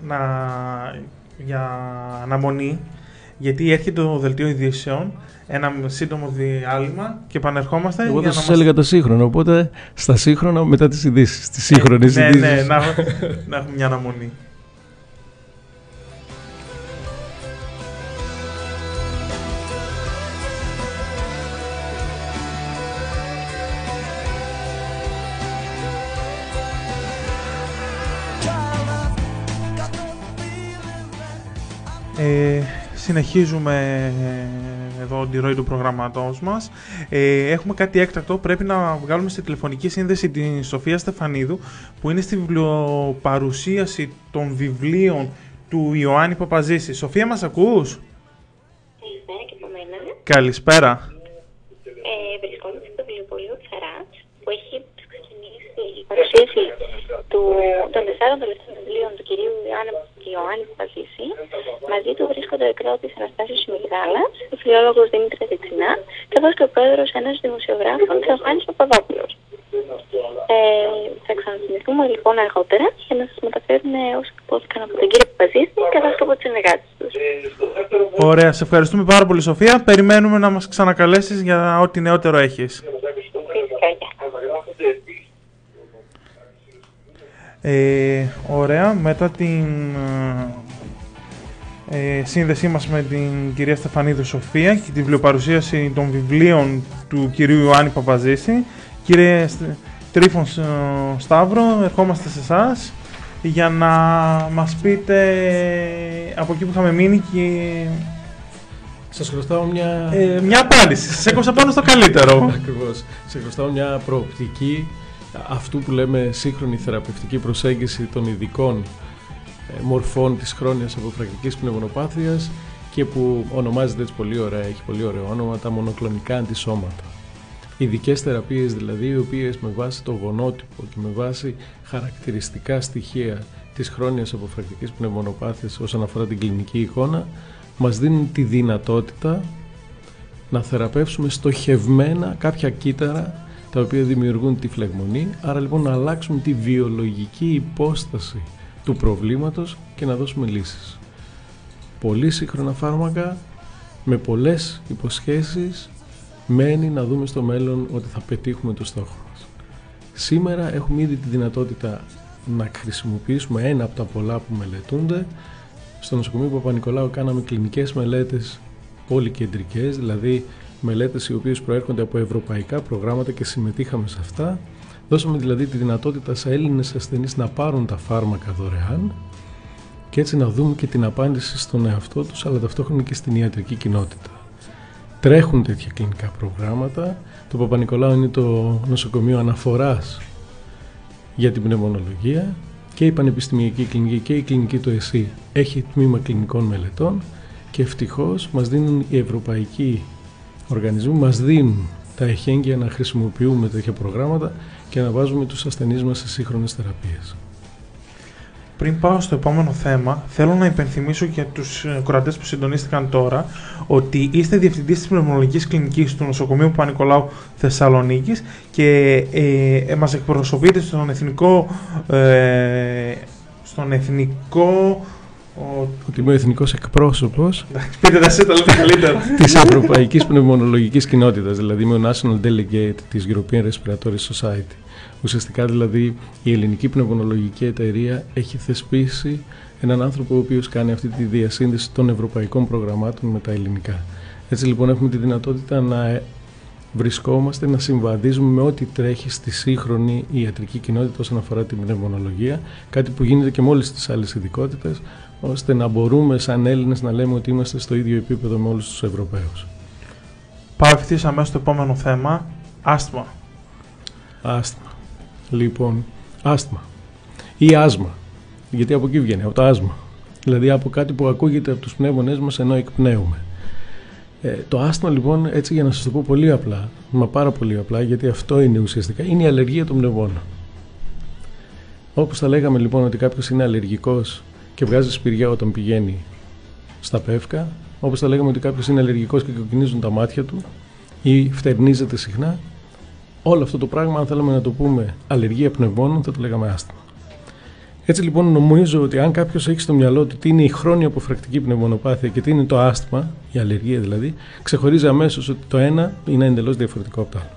Speaker 1: για αναμονή. Γιατί έρχεται το δελτίο ειδήσεων, ένα σύντομο διάλειμμα και επανερχόμαστε.
Speaker 2: Εγώ δεν σας έλεγα το σύγχρονο, οπότε στα σύγχρονα μετά τις ειδήσεις. Τις σύγχρονες ειδήσεις.
Speaker 1: Ναι, να έχουμε μια αναμονή. Συνεχίζουμε εδώ τη ροή του προγραμματός μας. Έχουμε κάτι έκτακτο. Πρέπει να βγάλουμε στη τηλεφωνική σύνδεση την Σοφία Στεφανίδου, που είναι στη βιβλιοπαρουσίαση των βιβλίων του Ιωάννη Παπαζήση. Σοφία, μας ακούς?
Speaker 3: Καλησπέρα και από μένα.
Speaker 1: Καλησπέρα.
Speaker 3: Βρισκόμαστε στο βιβλιοπωλείο Τσαράτς, που έχει ξεκινήσει η παρουσίαση των 4 τελευταίων βιβλίων του κυρίου Ιωάννη Παπαζήση. Μαζί του βρίσκονται ο εκδότης Αναστάσιος Μιγδάλας, ο φιλόλογος Δημήτρης Δεξινά, καθώς και ο πρόεδρος ένας δημοσιογράφων, Θεοφάνης Παπαδόπουλος. Θα ξανασυνηθούμε λοιπόν αργότερα για να σας μεταφέρουν όσα υπόθηκαν από τον κύριο Παπαζήση καθώς και από τους συνεργάτες τους.
Speaker 1: Ωραία, σε ευχαριστούμε πάρα πολύ, Σοφία. Περιμένουμε να μας ξανακαλέσεις για ό,τι νεότερο έχεις. Ωραία, μετά την σύνδεσή μας με την κυρία Στεφανίδου Σοφία και τη βιβλιοπαρουσίαση των βιβλίων του κυρίου Ιωάννη Παπαζήση, κύριε Τρίφων Σταύρο, ερχόμαστε σε εσάς για να μας πείτε από εκεί που είχαμε μείνει και...
Speaker 2: Σας χρωστάω
Speaker 1: μια απάντηση, σας έκοψα πάνω στο καλύτερο.
Speaker 2: Ακριβώς, σας χρωστάω μια προοπτική αυτού που λέμε σύγχρονη θεραπευτική προσέγγιση των ειδικών μορφών της χρόνιας αποφρακτικής πνευμονοπάθειας και που ονομάζεται έτσι πολύ ωραία, έχει πολύ ωραίο όνομα, τα μονοκλονικά αντισώματα. Ειδικές θεραπείες δηλαδή, οι οποίες με βάση το γονότυπο και με βάση χαρακτηριστικά στοιχεία της χρόνιας αποφρακτικής πνευμονοπάθειας όσον αφορά την κλινική εικόνα, μας δίνουν τη δυνατότητα να θεραπεύσουμε στοχευμένα κάποια κύτταρα τα οποία δημιουργούν τη φλεγμονή, άρα λοιπόν να αλλάξουμε τη βιολογική υπόσταση του προβλήματος και να δώσουμε λύσεις. Πολύ σύγχρονα φάρμακα, με πολλές υποσχέσεις, μένει να δούμε στο μέλλον ότι θα πετύχουμε το στόχο μας. Σήμερα έχουμε ήδη τη δυνατότητα να χρησιμοποιήσουμε ένα από τα πολλά που μελετούνται. Στο νοσοκομείο Παπα-Νικολάου κάναμε κλινικές μελέτες πολυκεντρικές, δηλαδή μελέτες οι οποίες προέρχονται από ευρωπαϊκά προγράμματα και συμμετείχαμε σε αυτά. Δώσαμε δηλαδή τη δυνατότητα σε Έλληνες ασθενείς να πάρουν τα φάρμακα δωρεάν και έτσι να δούμε και την απάντηση στον εαυτό τους, αλλά ταυτόχρονα και στην ιατρική κοινότητα. Τρέχουν τέτοια κλινικά προγράμματα. Το Παπα-Νικολάου είναι το νοσοκομείο αναφοράς για την πνευμονολογία και η Πανεπιστημιακή Κλινική και η Κλινική του ΕΣΥ έχει τμήμα κλινικών μελετών και ευτυχώς μας δίνουν οι ευρωπαϊκοί οργανισμοί, μας δίνουν τα εχέγγυα να χρησιμοποιούμε τέτοια προγράμματα και να βάζουμε τους ασθενείς μας σε σύγχρονες θεραπείες.
Speaker 1: Πριν πάω στο επόμενο θέμα, θέλω να υπενθυμίσω για τους κορατές που συντονίστηκαν τώρα ότι είστε διευθυντής της πνευμονολογικής κλινικής του νοσοκομείου Παπα-Νικολάου Θεσσαλονίκης και μας εκπροσωπείτε στον εθνικό
Speaker 2: ότι είμαι ο εθνικός εκπρόσωπος
Speaker 1: της
Speaker 2: Ευρωπαϊκής Πνευμονολογικής Κοινότητας, δηλαδή είμαι ο National Delegate της European Respiratory Society. Ουσιαστικά δηλαδή η Ελληνική Πνευμονολογική Εταιρεία έχει θεσπίσει έναν άνθρωπο ο οποίος κάνει αυτή τη διασύνδεση των ευρωπαϊκών προγραμμάτων με τα ελληνικά. Έτσι λοιπόν έχουμε τη δυνατότητα να βρισκόμαστε, να συμβαδίζουμε με ό,τι τρέχει στη σύγχρονη ιατρική κοινότητα όσον αφορά την πνευμονολογία, κάτι που γίνεται και με όλες τις άλλες ειδικότητες, ώστε να μπορούμε σαν Έλληνες να λέμε ότι είμαστε στο ίδιο επίπεδο με όλους τους Ευρωπαίους.
Speaker 1: Πάω ευθύς αμέσως στο επόμενο θέμα, άσθμα.
Speaker 2: Άσθμα. Λοιπόν, άσθμα ή άσμα, γιατί από εκεί βγαίνει, από το άσμα. Δηλαδή από κάτι που ακούγεται από τους πνεύμονές μας ενώ εκπνέουμε. Το άσθμα λοιπόν, έτσι για να σας το πω πολύ απλά, μα πάρα πολύ απλά, γιατί αυτό είναι ουσιαστικά, είναι η αλλεργία των πνευμόνων. Όπως θα λέγαμε λοιπόν ότι κάποιος είναι αλλεργικός και βγάζει σπηριά όταν πηγαίνει στα πεύκα, όπως θα λέγαμε ότι κάποιος είναι αλλεργικός και κοκκινίζουν τα μάτια του ή φτερνίζεται συχνά, όλο αυτό το πράγμα, αν θέλαμε να το πούμε αλλεργία πνευμόνων, θα το λέγαμε άσθμα. Έτσι λοιπόν νομίζω ότι αν κάποιος έχει στο μυαλό του τι είναι η χρόνια αποφρακτική πνευμονοπάθεια και τι είναι το άσθμα, η αλλεργία δηλαδή, ξεχωρίζει αμέσως ότι το ένα είναι εντελώς διαφορετικό από το άλλο.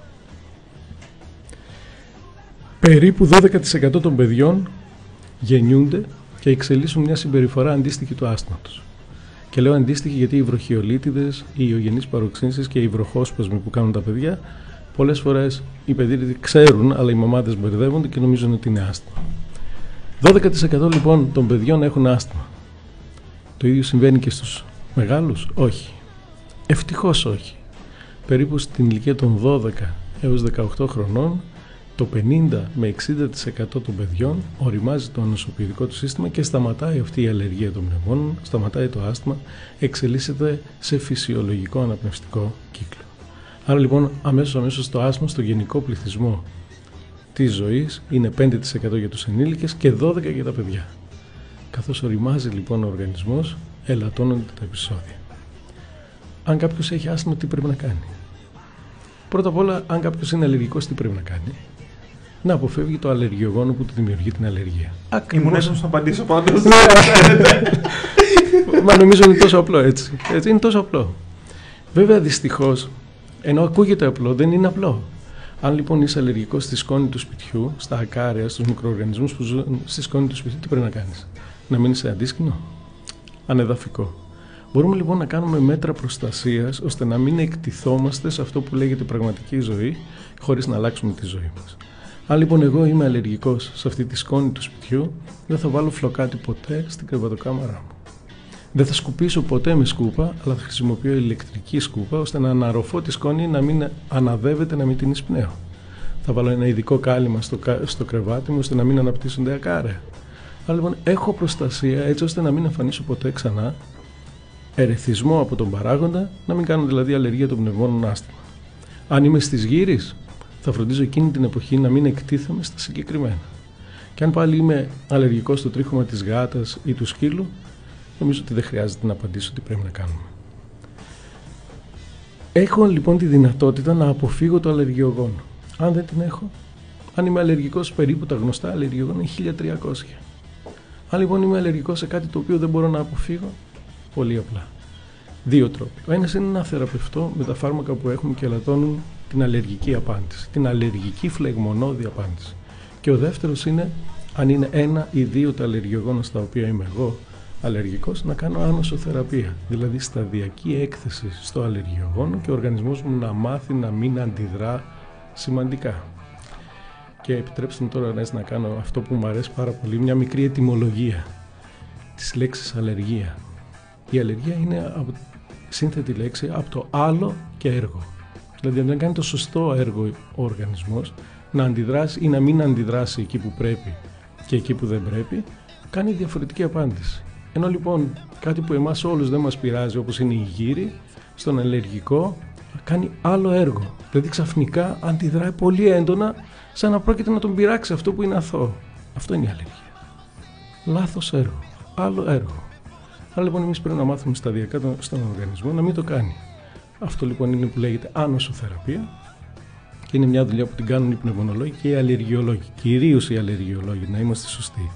Speaker 2: Περίπου 12% των παιδιών γεννιούνται και εξελίσσουν μια συμπεριφορά αντίστοιχη του άσθματος. Και λέω αντίστοιχη γιατί οι βροχιολίτιδες, οι ιογενείς παροξύνσεις και οι βροχόσπασμοι που κάνουν τα παιδιά, πολλές φορές οι παιδίτες ξέρουν, αλλά οι μαμάδες μπερδεύονται και νομίζουν ότι είναι άσθμα. 12% λοιπόν των παιδιών έχουν άσθμα. Το ίδιο συμβαίνει και στους μεγάλους? Όχι. Ευτυχώς όχι. Περίπου στην ηλικία των 12 έως 18 χρονών, το 50 με 60% των παιδιών οριμάζει το ανοσοποιητικό του σύστημα και σταματάει αυτή η αλλεργία των πνευμόνων, σταματάει το άσθμα, εξελίσσεται σε φυσιολογικό αναπνευστικό κύκλο. Άρα λοιπόν αμέσως το άσθμα στο γενικό πληθυσμό της ζωής είναι 5% για τους ενήλικες και 12% για τα παιδιά. Καθώς οριμάζει λοιπόν ο οργανισμός, ελαττώνονται τα επεισόδια. Αν κάποιος έχει άσθμα, τι πρέπει να κάνει? Πρώτα απ' όλα, αν κάποιος είναι αλλεργικός, τι πρέπει να κάνει? Να αποφεύγει το αλλεργιογόνο που του δημιουργεί την αλλεργία.
Speaker 1: Ήμουν έτοιμος να απαντήσω πάντως.
Speaker 2: Μα νομίζω είναι τόσο απλό έτσι. Είναι τόσο απλό. Βέβαια δυστυχώς, ενώ ακούγεται απλό, δεν είναι απλό. Αν λοιπόν είσαι αλλεργικός στη σκόνη του σπιτιού, στα ακάρια, στους μικροοργανισμούς που ζουν στη σκόνη του σπιτιού, τι πρέπει να κάνεις? Να μείνεις σε αντίσκηνο? Ανεδαφικό. Μπορούμε λοιπόν να κάνουμε μέτρα προστασίας ώστε να μην εκτιθόμαστε σε αυτό που λέγεται πραγματική ζωή, χωρίς να αλλάξουμε τη ζωή μας. Αν λοιπόν εγώ είμαι αλλεργικός σε αυτή τη σκόνη του σπιτιού, δεν θα βάλω φλοκάτι ποτέ στην κρεβατοκάμαρά μου. Δεν θα σκουπίσω ποτέ με σκούπα, αλλά θα χρησιμοποιώ ηλεκτρική σκούπα ώστε να αναρροφώ τη σκόνη, να μην αναδεύεται, να μην την εισπνέω. Θα βάλω ένα ειδικό κάλυμα στο κρεβάτι μου ώστε να μην αναπτύσσονται ακάραια. Αλλά λοιπόν έχω προστασία έτσι ώστε να μην εμφανίσω ποτέ ξανά ερεθισμό από τον παράγοντα, να μην κάνω δηλαδή αλλεργία των πνευμόνων άσθημα. Αν είμαι στις γύρεις, θα φροντίζω εκείνη την εποχή να μην εκτίθεμαι στα συγκεκριμένα. Και αν πάλι είμαι αλλεργικός στο τρίχωμα της γάτας ή του σκύλου, νομίζω ότι δεν χρειάζεται να απαντήσω τι πρέπει να κάνουμε. Έχω λοιπόν τη δυνατότητα να αποφύγω το αλλεργιογόνο. Αν δεν την έχω, αν είμαι αλλεργικός περίπου τα γνωστά αλλεργιογόνα είναι 1300. Αν λοιπόν είμαι αλλεργικός σε κάτι το οποίο δεν μπορώ να αποφύγω, πολύ απλά. 2 τρόποι. Ο ένας είναι να θεραπευτώ με τα φάρμακα που έχουμε και ελαττώνουν την αλλεργική απάντηση, την αλλεργική φλεγμονώδη απάντηση. Και ο δεύτερος είναι, αν είναι 1 ή 2 τα αλλεργιογόνα στα οποία είμαι εγώ αλλεργικός, να κάνω άνοσοθεραπεία. Δηλαδή σταδιακή έκθεση στο αλλεργιογόνο και ο οργανισμός μου να μάθει να μην αντιδρά σημαντικά. Και επιτρέψτε μου τώρα να κάνω αυτό που μου αρέσει πάρα πολύ, μια μικρή ετυμολογία της λέξης αλλεργία. Η αλλεργία είναι σύνθετη λέξη από το άλλο και έργο. Δηλαδή αν δεν κάνει το σωστό έργο ο οργανισμός, να αντιδράσει ή να μην αντιδράσει εκεί που πρέπει και εκεί που δεν πρέπει, κάνει διαφορετική απάντηση. Ενώ λοιπόν κάτι που εμάς όλους δεν μας πειράζει, όπως είναι η γύρη, στον αλλεργικό κάνει άλλο έργο. Δηλαδή ξαφνικά αντιδράει πολύ έντονα, σαν να πρόκειται να τον πειράξει αυτό που είναι αθώο. Αυτό είναι η αλλεργία. Λάθος έργο. Άλλο έργο. Άρα λοιπόν εμείς πρέπει να μάθουμε σταδιακά στον οργανισμό να μην το κάνει. Αυτό λοιπόν είναι που λέγεται άνοσοθεραπεία και είναι μια δουλειά που την κάνουν οι πνευμονολόγοι και οι αλλεργιολόγοι. Κυρίως οι αλλεργιολόγοι, να είμαστε σωστοί.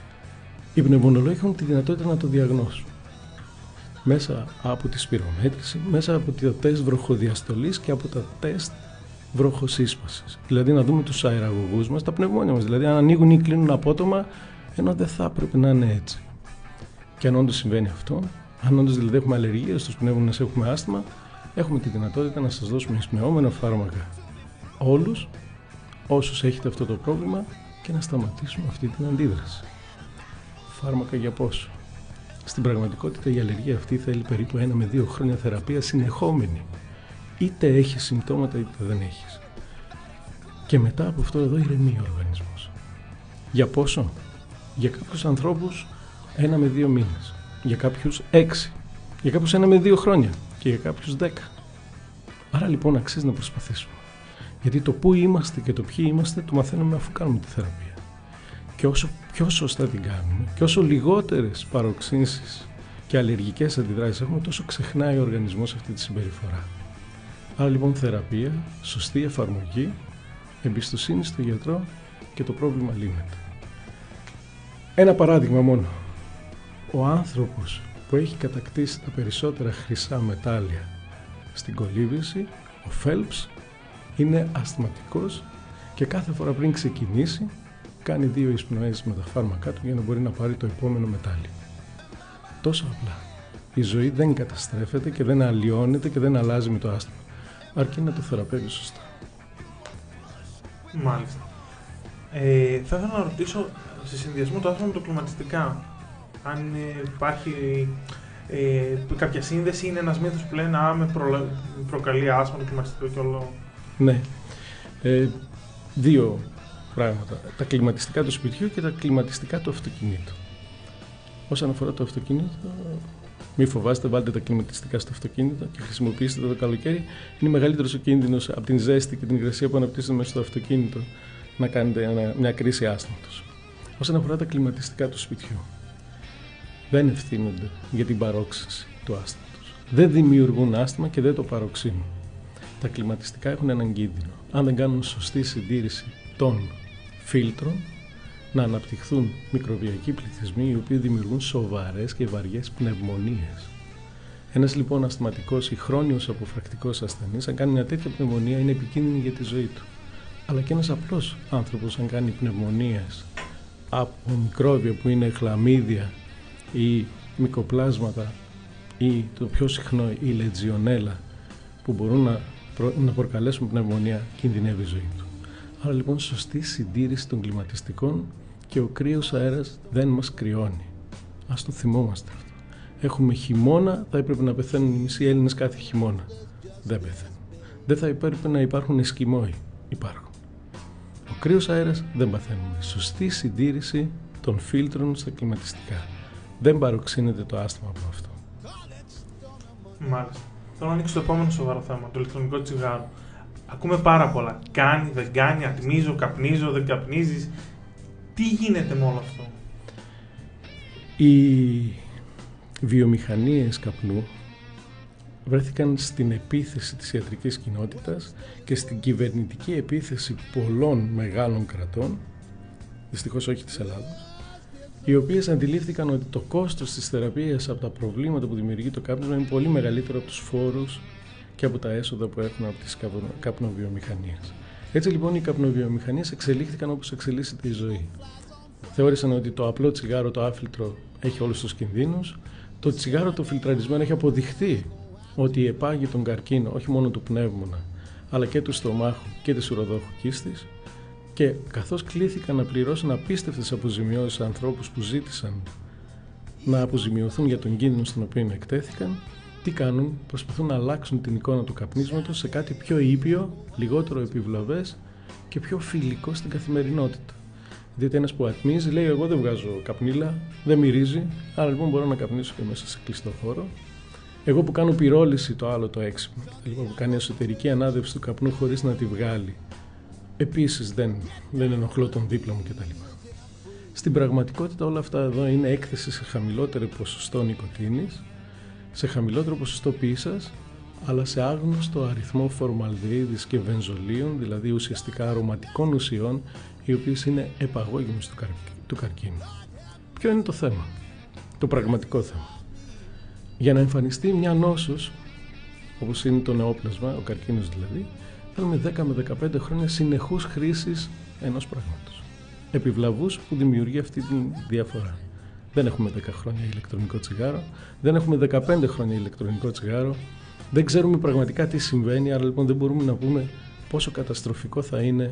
Speaker 2: Οι πνευμονολόγοι έχουν τη δυνατότητα να το διαγνώσουν. Μέσα από τη σπυρομέτρηση, μέσα από τα τεστ βροχοδιαστολής και από τα τεστ βροχοσύσπασης. Δηλαδή να δούμε τους αεραγωγούς μας, τα πνευμόνια μας. Δηλαδή αν ανοίγουν ή κλείνουν απότομα, ενώ δεν θα έπρεπε να είναι έτσι. Και αν όντως συμβαίνει αυτό, αν όντως δηλαδή έχουμε αλλεργία στους πνεύμονες, έχουμε άσθμα, έχουμε τη δυνατότητα να σας δώσουμε εισπνεώμενα φάρμακα όλους όσους έχετε αυτό το πρόβλημα και να σταματήσουμε αυτή την αντίδραση. Φάρμακα για πόσο? Στην πραγματικότητα η αλλεργία αυτή θέλει περίπου 1 με 2 χρόνια θεραπεία συνεχόμενη. Είτε έχεις συμπτώματα είτε δεν έχεις. Και μετά από αυτό εδώ ηρεμεί ο οργανισμός. Για πόσο? Για κάποιους ανθρώπους 1 με 2 μήνες. Για κάποιους 6. Για κάποιους 1 με 2 χρόνια. Και για κάποιους 10. Άρα λοιπόν αξίζει να προσπαθήσουμε. Γιατί το πού είμαστε και το ποιοι είμαστε το μαθαίνουμε αφού κάνουμε τη θεραπεία. Και όσο πιο σωστά την κάνουμε και όσο λιγότερες παροξύνσεις και αλλεργικές αντιδράσεις έχουμε, τόσο ξεχνάει ο οργανισμός αυτή τη συμπεριφορά. Άρα λοιπόν θεραπεία, σωστή εφαρμογή, εμπιστοσύνη στο γιατρό και το πρόβλημα λύνεται. Ένα παράδειγμα μόνο. Ο άνθρωπος που έχει κατακτήσει τα περισσότερα χρυσά μετάλλια στην κολύμβηση, ο Phelps, είναι ασθματικός και κάθε φορά πριν ξεκινήσει κάνει 2 εισπνοές με τα φάρμακά του για να μπορεί να πάρει το επόμενο μετάλλιο. Τόσο απλά. Η ζωή δεν καταστρέφεται και δεν αλλοιώνεται και δεν αλλάζει με το άσθμα. Αρκεί να το θεραπεύει σωστά.
Speaker 1: Μάλιστα. Θα ήθελα να ρωτήσω σε συνδυασμό το άσθμα με το κλιματιστικά. Αν υπάρχει κάποια σύνδεση, είναι ένας μύθος που λένε προκαλεί άσθμα το κλιματιστικό και όλο.
Speaker 2: Ναι. 2 πράγματα. Τα κλιματιστικά του σπιτιού και τα κλιματιστικά του αυτοκινήτου. Όσον αφορά το αυτοκίνητο, μη φοβάστε, βάλτε τα κλιματιστικά στο αυτοκίνητο και χρησιμοποιήστε το καλοκαίρι. Είναι μεγαλύτερος ο κίνδυνος από την ζέστη και την υγρασία που αναπτύσσεται μέσα στο αυτοκίνητο να κάνετε μια κρίση άσθματος. Όσον αφορά τα κλιματιστικά του σπιτιού, δεν ευθύνονται για την παρόξυνση του άσθματος. Δεν δημιουργούν άσθμα και δεν το παροξύνουν. Τα κλιματιστικά έχουν έναν κίνδυνο. Αν δεν κάνουν σωστή συντήρηση των φίλτρων, να αναπτυχθούν μικροβιακοί πληθυσμοί οι οποίοι δημιουργούν σοβαρές και βαριές πνευμονίες. Ένας λοιπόν ασθματικός ή χρόνιος αποφρακτικός ασθενής, αν κάνει μια τέτοια πνευμονία, είναι επικίνδυνη για τη ζωή του. Αλλά και ένας απλός άνθρωπος, αν κάνει πνευμονίες από μικρόβια που είναι χλαμίδια ή μικοπλάσματα ή το πιο συχνό η λετζιονέλα που μπορούν να προκαλέσουν πνευμονία, κινδυνεύει η ζωή του. Άρα λοιπόν σωστή συντήρηση των κλιματιστικών και ο κρύος αέρας δεν μας κρυώνει. Ας το θυμόμαστε αυτό. Έχουμε χειμώνα, θα έπρεπε να πεθαίνουν οι μισοί Έλληνες κάθε χειμώνα. Δεν πεθαίνουν. Δεν θα έπρεπε να υπάρχουν εσκιμόοι. Υπάρχουν. Ο κρύος αέρας δεν παθαίνουμε. Σωστή συντήρηση των φίλτρων στα κλιματιστικά. Δεν παροξύνεται το άσθμα από αυτό.
Speaker 1: Μάλιστα. Θέλω να ανοίξω το επόμενο σοβαρό θέμα, το ηλεκτρονικό τσιγάρο. Ακούμε πάρα πολλά. Κάνει, δεν κάνει, ατμίζω, καπνίζω, δεν καπνίζεις. Τι γίνεται με όλο αυτό?
Speaker 2: Οι βιομηχανίες καπνού βρέθηκαν στην επίθεση της ιατρικής κοινότητας και στην κυβερνητική επίθεση πολλών μεγάλων κρατών, δυστυχώς όχι της Ελλάδος, οι οποίες αντιλήφθηκαν ότι το κόστος της θεραπείας από τα προβλήματα που δημιουργεί το κάπνισμα είναι πολύ μεγαλύτερο από τους φόρους και από τα έσοδα που έχουν από τις καπνοβιομηχανίες. Έτσι λοιπόν οι καπνοβιομηχανίες εξελίχθηκαν όπως εξελίσσεται η ζωή. Θεώρησαν ότι το απλό τσιγάρο, το άφιλτρο, έχει όλους τους κινδύνους. Το τσιγάρο το φιλτραρισμένο έχει αποδειχθεί ότι επάγει τον καρκίνο όχι μόνο του πνεύμονα, αλλά και του στομάχου και της ουροδόχου κίστης. Και καθώς κλήθηκαν να πληρώσουν απίστευτες αποζημιώσεις σε ανθρώπους που ζήτησαν να αποζημιωθούν για τον κίνδυνο στον οποίο εκτέθηκαν, τι κάνουν? Προσπαθούν να αλλάξουν την εικόνα του καπνίσματος σε κάτι πιο ήπιο, λιγότερο επιβλαβές και πιο φιλικό στην καθημερινότητα. Διότι ένας που ατμίζει λέει: εγώ δεν βγάζω καπνίλα, δεν μυρίζει, άρα λοιπόν μπορώ να καπνίσω και μέσα σε κλειστό χώρο. Εγώ που κάνω πυρόληση, το άλλο το έξυπνο, λοιπόν, που κάνει εσωτερική ανάδευση του καπνού χωρίς να τη βγάλει, επίσης δεν ενοχλώ τον δίπλα μου κτλ. Στην πραγματικότητα όλα αυτά εδώ είναι έκθεση σε χαμηλότερο ποσοστό νικοτίνης, σε χαμηλότερο ποσοστό πίσας, αλλά σε άγνωστο αριθμό φορμαλδεΐδης και βενζολίων, δηλαδή ουσιαστικά αρωματικών ουσιών, οι οποίες είναι επαγώγιμες του καρκίνου. Ποιο είναι το θέμα? Το πραγματικό θέμα. Για να εμφανιστεί μια νόσος, όπως είναι το νεόπλασμα, ο καρκίνος δηλαδή, θέλουμε 10 με 15 χρόνια συνεχούς χρήσης ενός πράγματος. Επιβλαβούς που δημιουργεί αυτή τη διαφορά. Δεν έχουμε 10 χρόνια ηλεκτρονικό τσιγάρο, δεν έχουμε 15 χρόνια ηλεκτρονικό τσιγάρο, δεν ξέρουμε πραγματικά τι συμβαίνει, άρα λοιπόν δεν μπορούμε να πούμε πόσο καταστροφικό θα είναι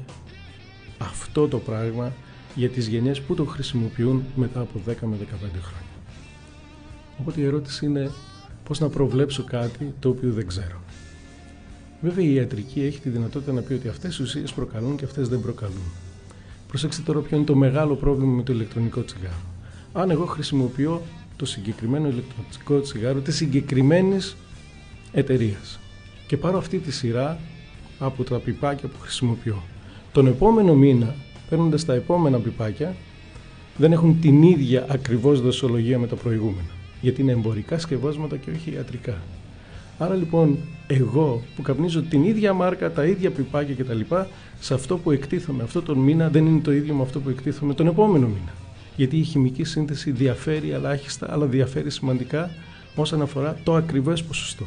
Speaker 2: αυτό το πράγμα για τις γενιές που το χρησιμοποιούν μετά από 10 με 15 χρόνια. Οπότε η ερώτηση είναι πώς να προβλέψω κάτι το οποίο δεν ξέρω. Βέβαια η ιατρική έχει τη δυνατότητα να πει ότι αυτές οι ουσίες προκαλούν και αυτές δεν προκαλούν. Προσέξτε τώρα ποιο είναι το μεγάλο πρόβλημα με το ηλεκτρονικό τσιγάρο. Αν εγώ χρησιμοποιώ το συγκεκριμένο ηλεκτρονικό τσιγάρο της συγκεκριμένης εταιρείας και πάρω αυτή τη σειρά από τα πιπάκια που χρησιμοποιώ, τον επόμενο μήνα, παίρνοντας τα επόμενα πιπάκια, δεν έχουν την ίδια ακριβώς δοσολογία με τα προηγούμενα, γιατί είναι εμπορικά σκευάσματα και όχι ιατρικά. Άρα λοιπόν εγώ που καπνίζω την ίδια μάρκα, τα ίδια πιπάκια κτλ, σε αυτό που εκτίθομαι αυτό τον μήνα δεν είναι το ίδιο με αυτό που εκτίθομαι τον επόμενο μήνα. Γιατί η χημική σύνθεση διαφέρει ελάχιστα, αλλά διαφέρει σημαντικά όσον αφορά το ακριβές ποσοστό.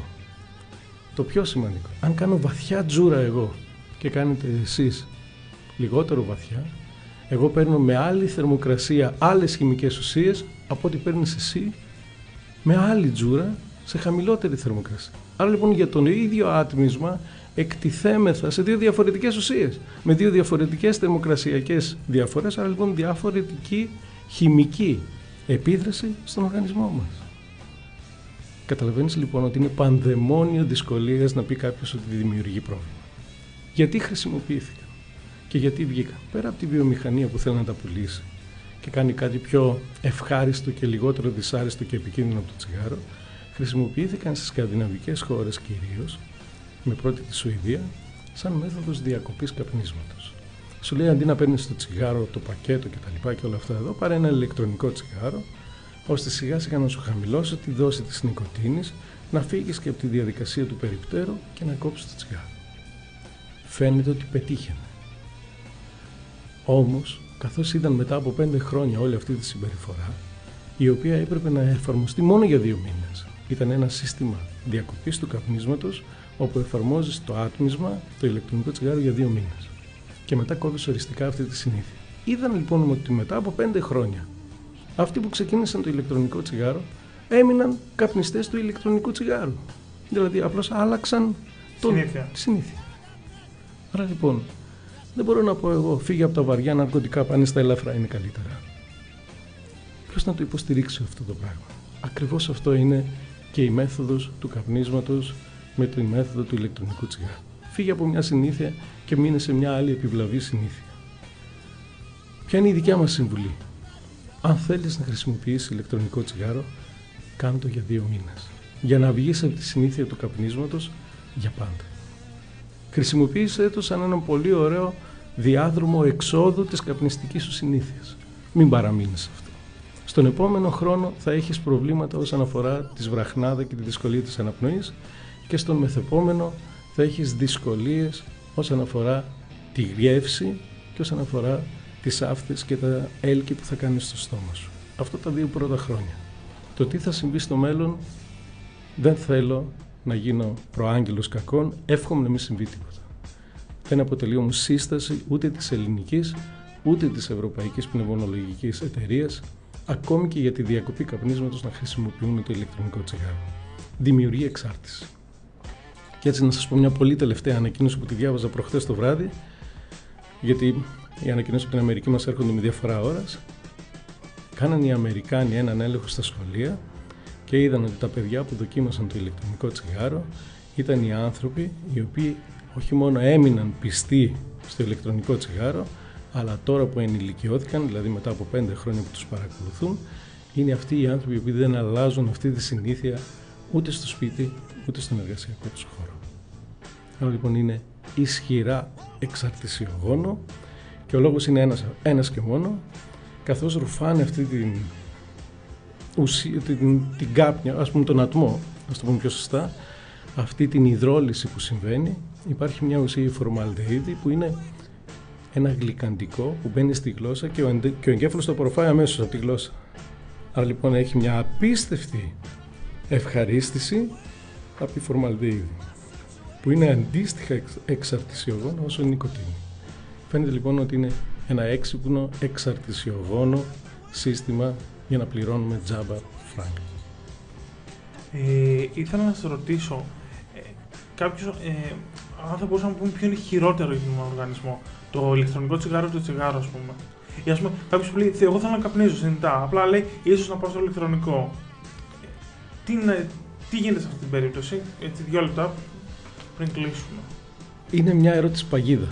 Speaker 2: Το πιο σημαντικό, αν κάνω βαθιά τζούρα εγώ και κάνετε εσείς λιγότερο βαθιά, εγώ παίρνω με άλλη θερμοκρασία άλλες χημικές ουσίες από ό,τι παίρνεις εσύ με άλλη τζούρα σε χαμηλότερη θερμοκρασία. Άρα λοιπόν για τον ίδιο άτμισμα εκτιθέμεθα σε δύο διαφορετικές ουσίες, με δύο διαφορετικές θερμοκρασιακές διαφορές, άρα λοιπόν διαφορετική χημική επίδραση στον οργανισμό μας. Καταλαβαίνεις λοιπόν ότι είναι πανδαιμόνιο δυσκολίας να πει κάποιος ότι δημιουργεί πρόβλημα. Γιατί χρησιμοποιήθηκαν και γιατί βγήκαν? Πέρα από τη βιομηχανία που θέλει να τα πουλήσει και κάνει κάτι πιο ευχάριστο και λιγότερο δυσάρεστο και επικίνδυνο από το τσιγάρο, χρησιμοποιήθηκαν στις σκανδιναβικές χώρες κυρίως, με πρώτη τη Σουηδία, σαν μέθοδος διακοπής καπνίσματος. Σου λέει αντί να παίρνεις το τσιγάρο, το πακέτο κτλ. Και όλα αυτά εδώ, πάρε ένα ηλεκτρονικό τσιγάρο, ώστε σιγά σιγά να σου χαμηλώσει τη δόση της νικοτίνης, να φύγεις και από τη διαδικασία του περιπτέρου και να κόψεις το τσιγάρο. Φαίνεται ότι πετύχαινε. Όμως, καθώς είδαν μετά από 5 χρόνια όλη αυτή τη συμπεριφορά, η οποία έπρεπε να εφαρμοστεί μόνο για 2 μήνες. Ήταν ένα σύστημα διακοπής του καπνίσματος, όπου εφαρμόζεις το άτμισμα, το ηλεκτρονικό τσιγάρο για 2 μήνες. Και μετά κόβεις οριστικά αυτή τη συνήθεια. Είδαν λοιπόν ότι μετά από 5 χρόνια, αυτοί που ξεκίνησαν το ηλεκτρονικό τσιγάρο έμειναν καπνιστές του ηλεκτρονικού τσιγάρου. Δηλαδή απλώς άλλαξαν τη συνήθεια. Άρα λοιπόν, δεν μπορώ να πω εγώ φύγε από τα βαριά ναρκωτικά, πάνε στα ελαφρά, είναι καλύτερα. Ποιος να το υποστηρίξει αυτό το πράγμα? Ακριβώς αυτό είναι και η μέθοδος του καπνίσματος με τη μέθοδο του ηλεκτρονικού τσιγάρου. Φύγε από μια συνήθεια και μείνε σε μια άλλη επιβλαβή συνήθεια. Ποια είναι η δικιά μας συμβουλή? Αν θέλεις να χρησιμοποιήσεις ηλεκτρονικό τσιγάρο, κάνε το για 2 μήνες. Για να βγεις από τη συνήθεια του καπνίσματος για πάντα. Χρησιμοποίησέ το σαν έναν πολύ ωραίο διάδρομο εξόδου της καπνιστικής σου συνήθειας. Μην παραμείνεις σε αυτό. Στον επόμενο χρόνο θα έχεις προβλήματα όσον αφορά τη σβραχνάδα και τη δυσκολία της αναπνοής και στον μεθεπόμενο θα έχεις δυσκολίες όσον αφορά τη γεύση και όσον αφορά τις άφθες και τα έλκη που θα κάνεις στο στόμα σου. αυτά τα 2 πρώτα χρόνια. Το τι θα συμβεί στο μέλλον, δεν θέλω να γίνω προάγγελος κακών, εύχομαι να μην συμβεί τίποτα. Δεν αποτελεί όμως σύσταση ούτε της ελληνικής, ούτε της Ευρωπαϊκής Πνευμονολογικής Εταιρείας, ακόμη και για τη διακοπή καπνίσματος να χρησιμοποιούν το ηλεκτρονικό τσιγάρο. Δημιουργεί εξάρτηση. Και έτσι να σας πω μια πολύ τελευταία ανακοίνωση που τη διάβαζα προχθές το βράδυ, γιατί οι ανακοινώσεις από την Αμερική μας έρχονται με διαφορά ώρας. Κάνανε οι Αμερικάνοι έναν έλεγχο στα σχολεία και είδαν ότι τα παιδιά που δοκίμασαν το ηλεκτρονικό τσιγάρο ήταν οι άνθρωποι οι οποίοι όχι μόνο έμειναν πιστοί στο ηλεκτρονικό τσιγάρο, αλλά τώρα που ενηλικιώθηκαν, δηλαδή μετά από 5 χρόνια που τους παρακολουθούν, είναι αυτοί οι άνθρωποι που δεν αλλάζουν αυτή τη συνήθεια ούτε στο σπίτι, ούτε στον εργασιακό τους χώρο. Άρα λοιπόν είναι ισχυρά εξαρτησιογόνο και ο λόγος είναι ένας και μόνο, καθώς ρουφάνε αυτή την κάπνια, ας πούμε τον ατμό, ας το πούμε πιο σωστά, αυτή την υδρόλυση που συμβαίνει, υπάρχει μια ουσία, η φορμαλδεΐδη, που είναι ένα γλυκαντικό που μπαίνει στη γλώσσα και ο εγκέφαλος το απορροφάει αμέσως από τη γλώσσα. Άρα λοιπόν έχει μια απίστευτη ευχαρίστηση από τη φορμαλδεΐδη, που είναι αντίστοιχα εξαρτησιογόνο όσο η νοικοτήνη. Φαίνεται λοιπόν ότι είναι ένα έξυπνο εξαρτησιογόνο σύστημα για να πληρώνουμε τζάμπα φράγκα.
Speaker 1: Ήθελα να σας ρωτήσω, αν θα μπορούσαμε να πούμε ποιο είναι χειρότερο για τον οργανισμό, το ηλεκτρονικό τσιγάρο ή το τσιγάρο, ας πούμε. Ή ας πούμε, κάποιος που λέει, εγώ θέλω να καπνίζω συνειδητά, απλά λέει, ίσως να πάω στο ηλεκτρονικό. Τι γίνεται σε αυτή την περίπτωση, έτσι 2 λεπτά πριν κλείσουμε.
Speaker 2: Είναι μια ερώτηση παγίδα.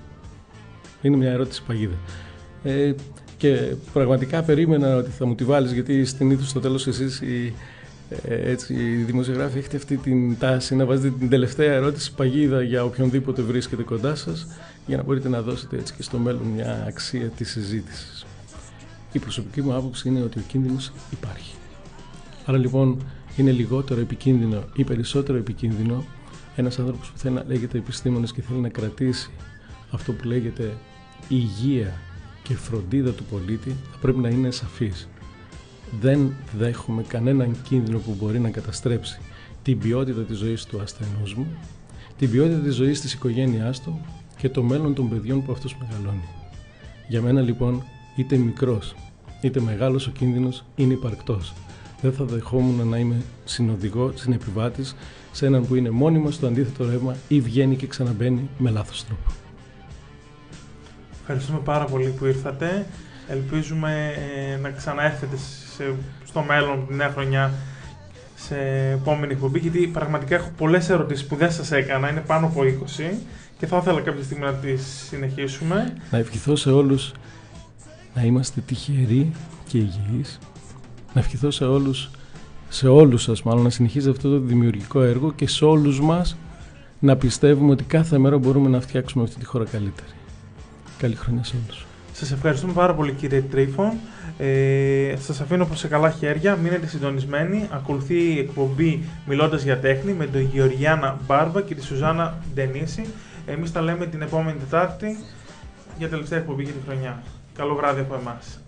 Speaker 2: Και πραγματικά περίμενα ότι θα μου τη βάλεις, γιατί συνήθως στο τέλος εσείς οι δημοσιογράφοι έχετε αυτή την τάση να βάζετε την τελευταία ερώτηση παγίδα για οποιονδήποτε βρίσκεται κοντά σας, για να μπορείτε να δώσετε έτσι και στο μέλλον μια αξία της συζήτησης. Η προσωπική μου άποψη είναι ότι ο κίνδυνος υπάρχει. Άρα λοιπόν είναι λιγότερο επικίνδυνο ή περισσότερο επικίνδυνο ένας άνθρωπος που θέλει να λέγεται επιστήμονας και θέλει να κρατήσει αυτό που λέγεται υγεία και φροντίδα του πολίτη, θα πρέπει να είναι σαφής. Δεν δέχομαι κανέναν κίνδυνο που μπορεί να καταστρέψει την ποιότητα της ζωής του ασθενούς μου, την ποιότητα της ζωής της οικογένειάς του και το μέλλον των παιδιών που αυτός μεγαλώνει. Για μένα λοιπόν, είτε μικρός είτε μεγάλος ο κίνδυνος είναι υπαρκτός. Δεν θα δεχόμουν να είμαι συνεπιβάτης σε έναν που είναι μόνιμα στο αντίθετο ρεύμα ή βγαίνει και ξαναμπαίνει με λάθος τρόπο.
Speaker 1: Ευχαριστούμε πάρα πολύ που ήρθατε. Ελπίζουμε να ξαναέρθετε στο μέλλον, τη νέα χρονιά, σε επόμενη εκπομπή, γιατί πραγματικά έχω πολλές ερωτήσεις που δεν σας έκανα, είναι πάνω από 20 και θα ήθελα κάποια στιγμή να τις συνεχίσουμε.
Speaker 2: Να ευχηθώ σε όλους να είμαστε τυχεροί και υγιείς, να ευχηθώ σε όλους σας μάλλον να συνεχίζει αυτό το δημιουργικό έργο και σε όλους μας να πιστεύουμε ότι κάθε μέρα μπορούμε να φτιάξουμε αυτή τη χώρα καλύτερη. Καλή χρονιά σε όλους.
Speaker 1: Σας ευχαριστούμε πάρα πολύ, κύριε Τρίφων. Σας αφήνω σε καλά χέρια. Μείνετε συντονισμένοι. Ακολουθεί η εκπομπή Μιλώντας για Τέχνη με τον Γεωργιάννα Μπάρβα και τη Σουζάννα Ντενίση. Εμείς τα λέμε την επόμενη Τετάρτη για τελευταία εκπομπή για τη χρονιά. Καλό βράδυ από εμάς.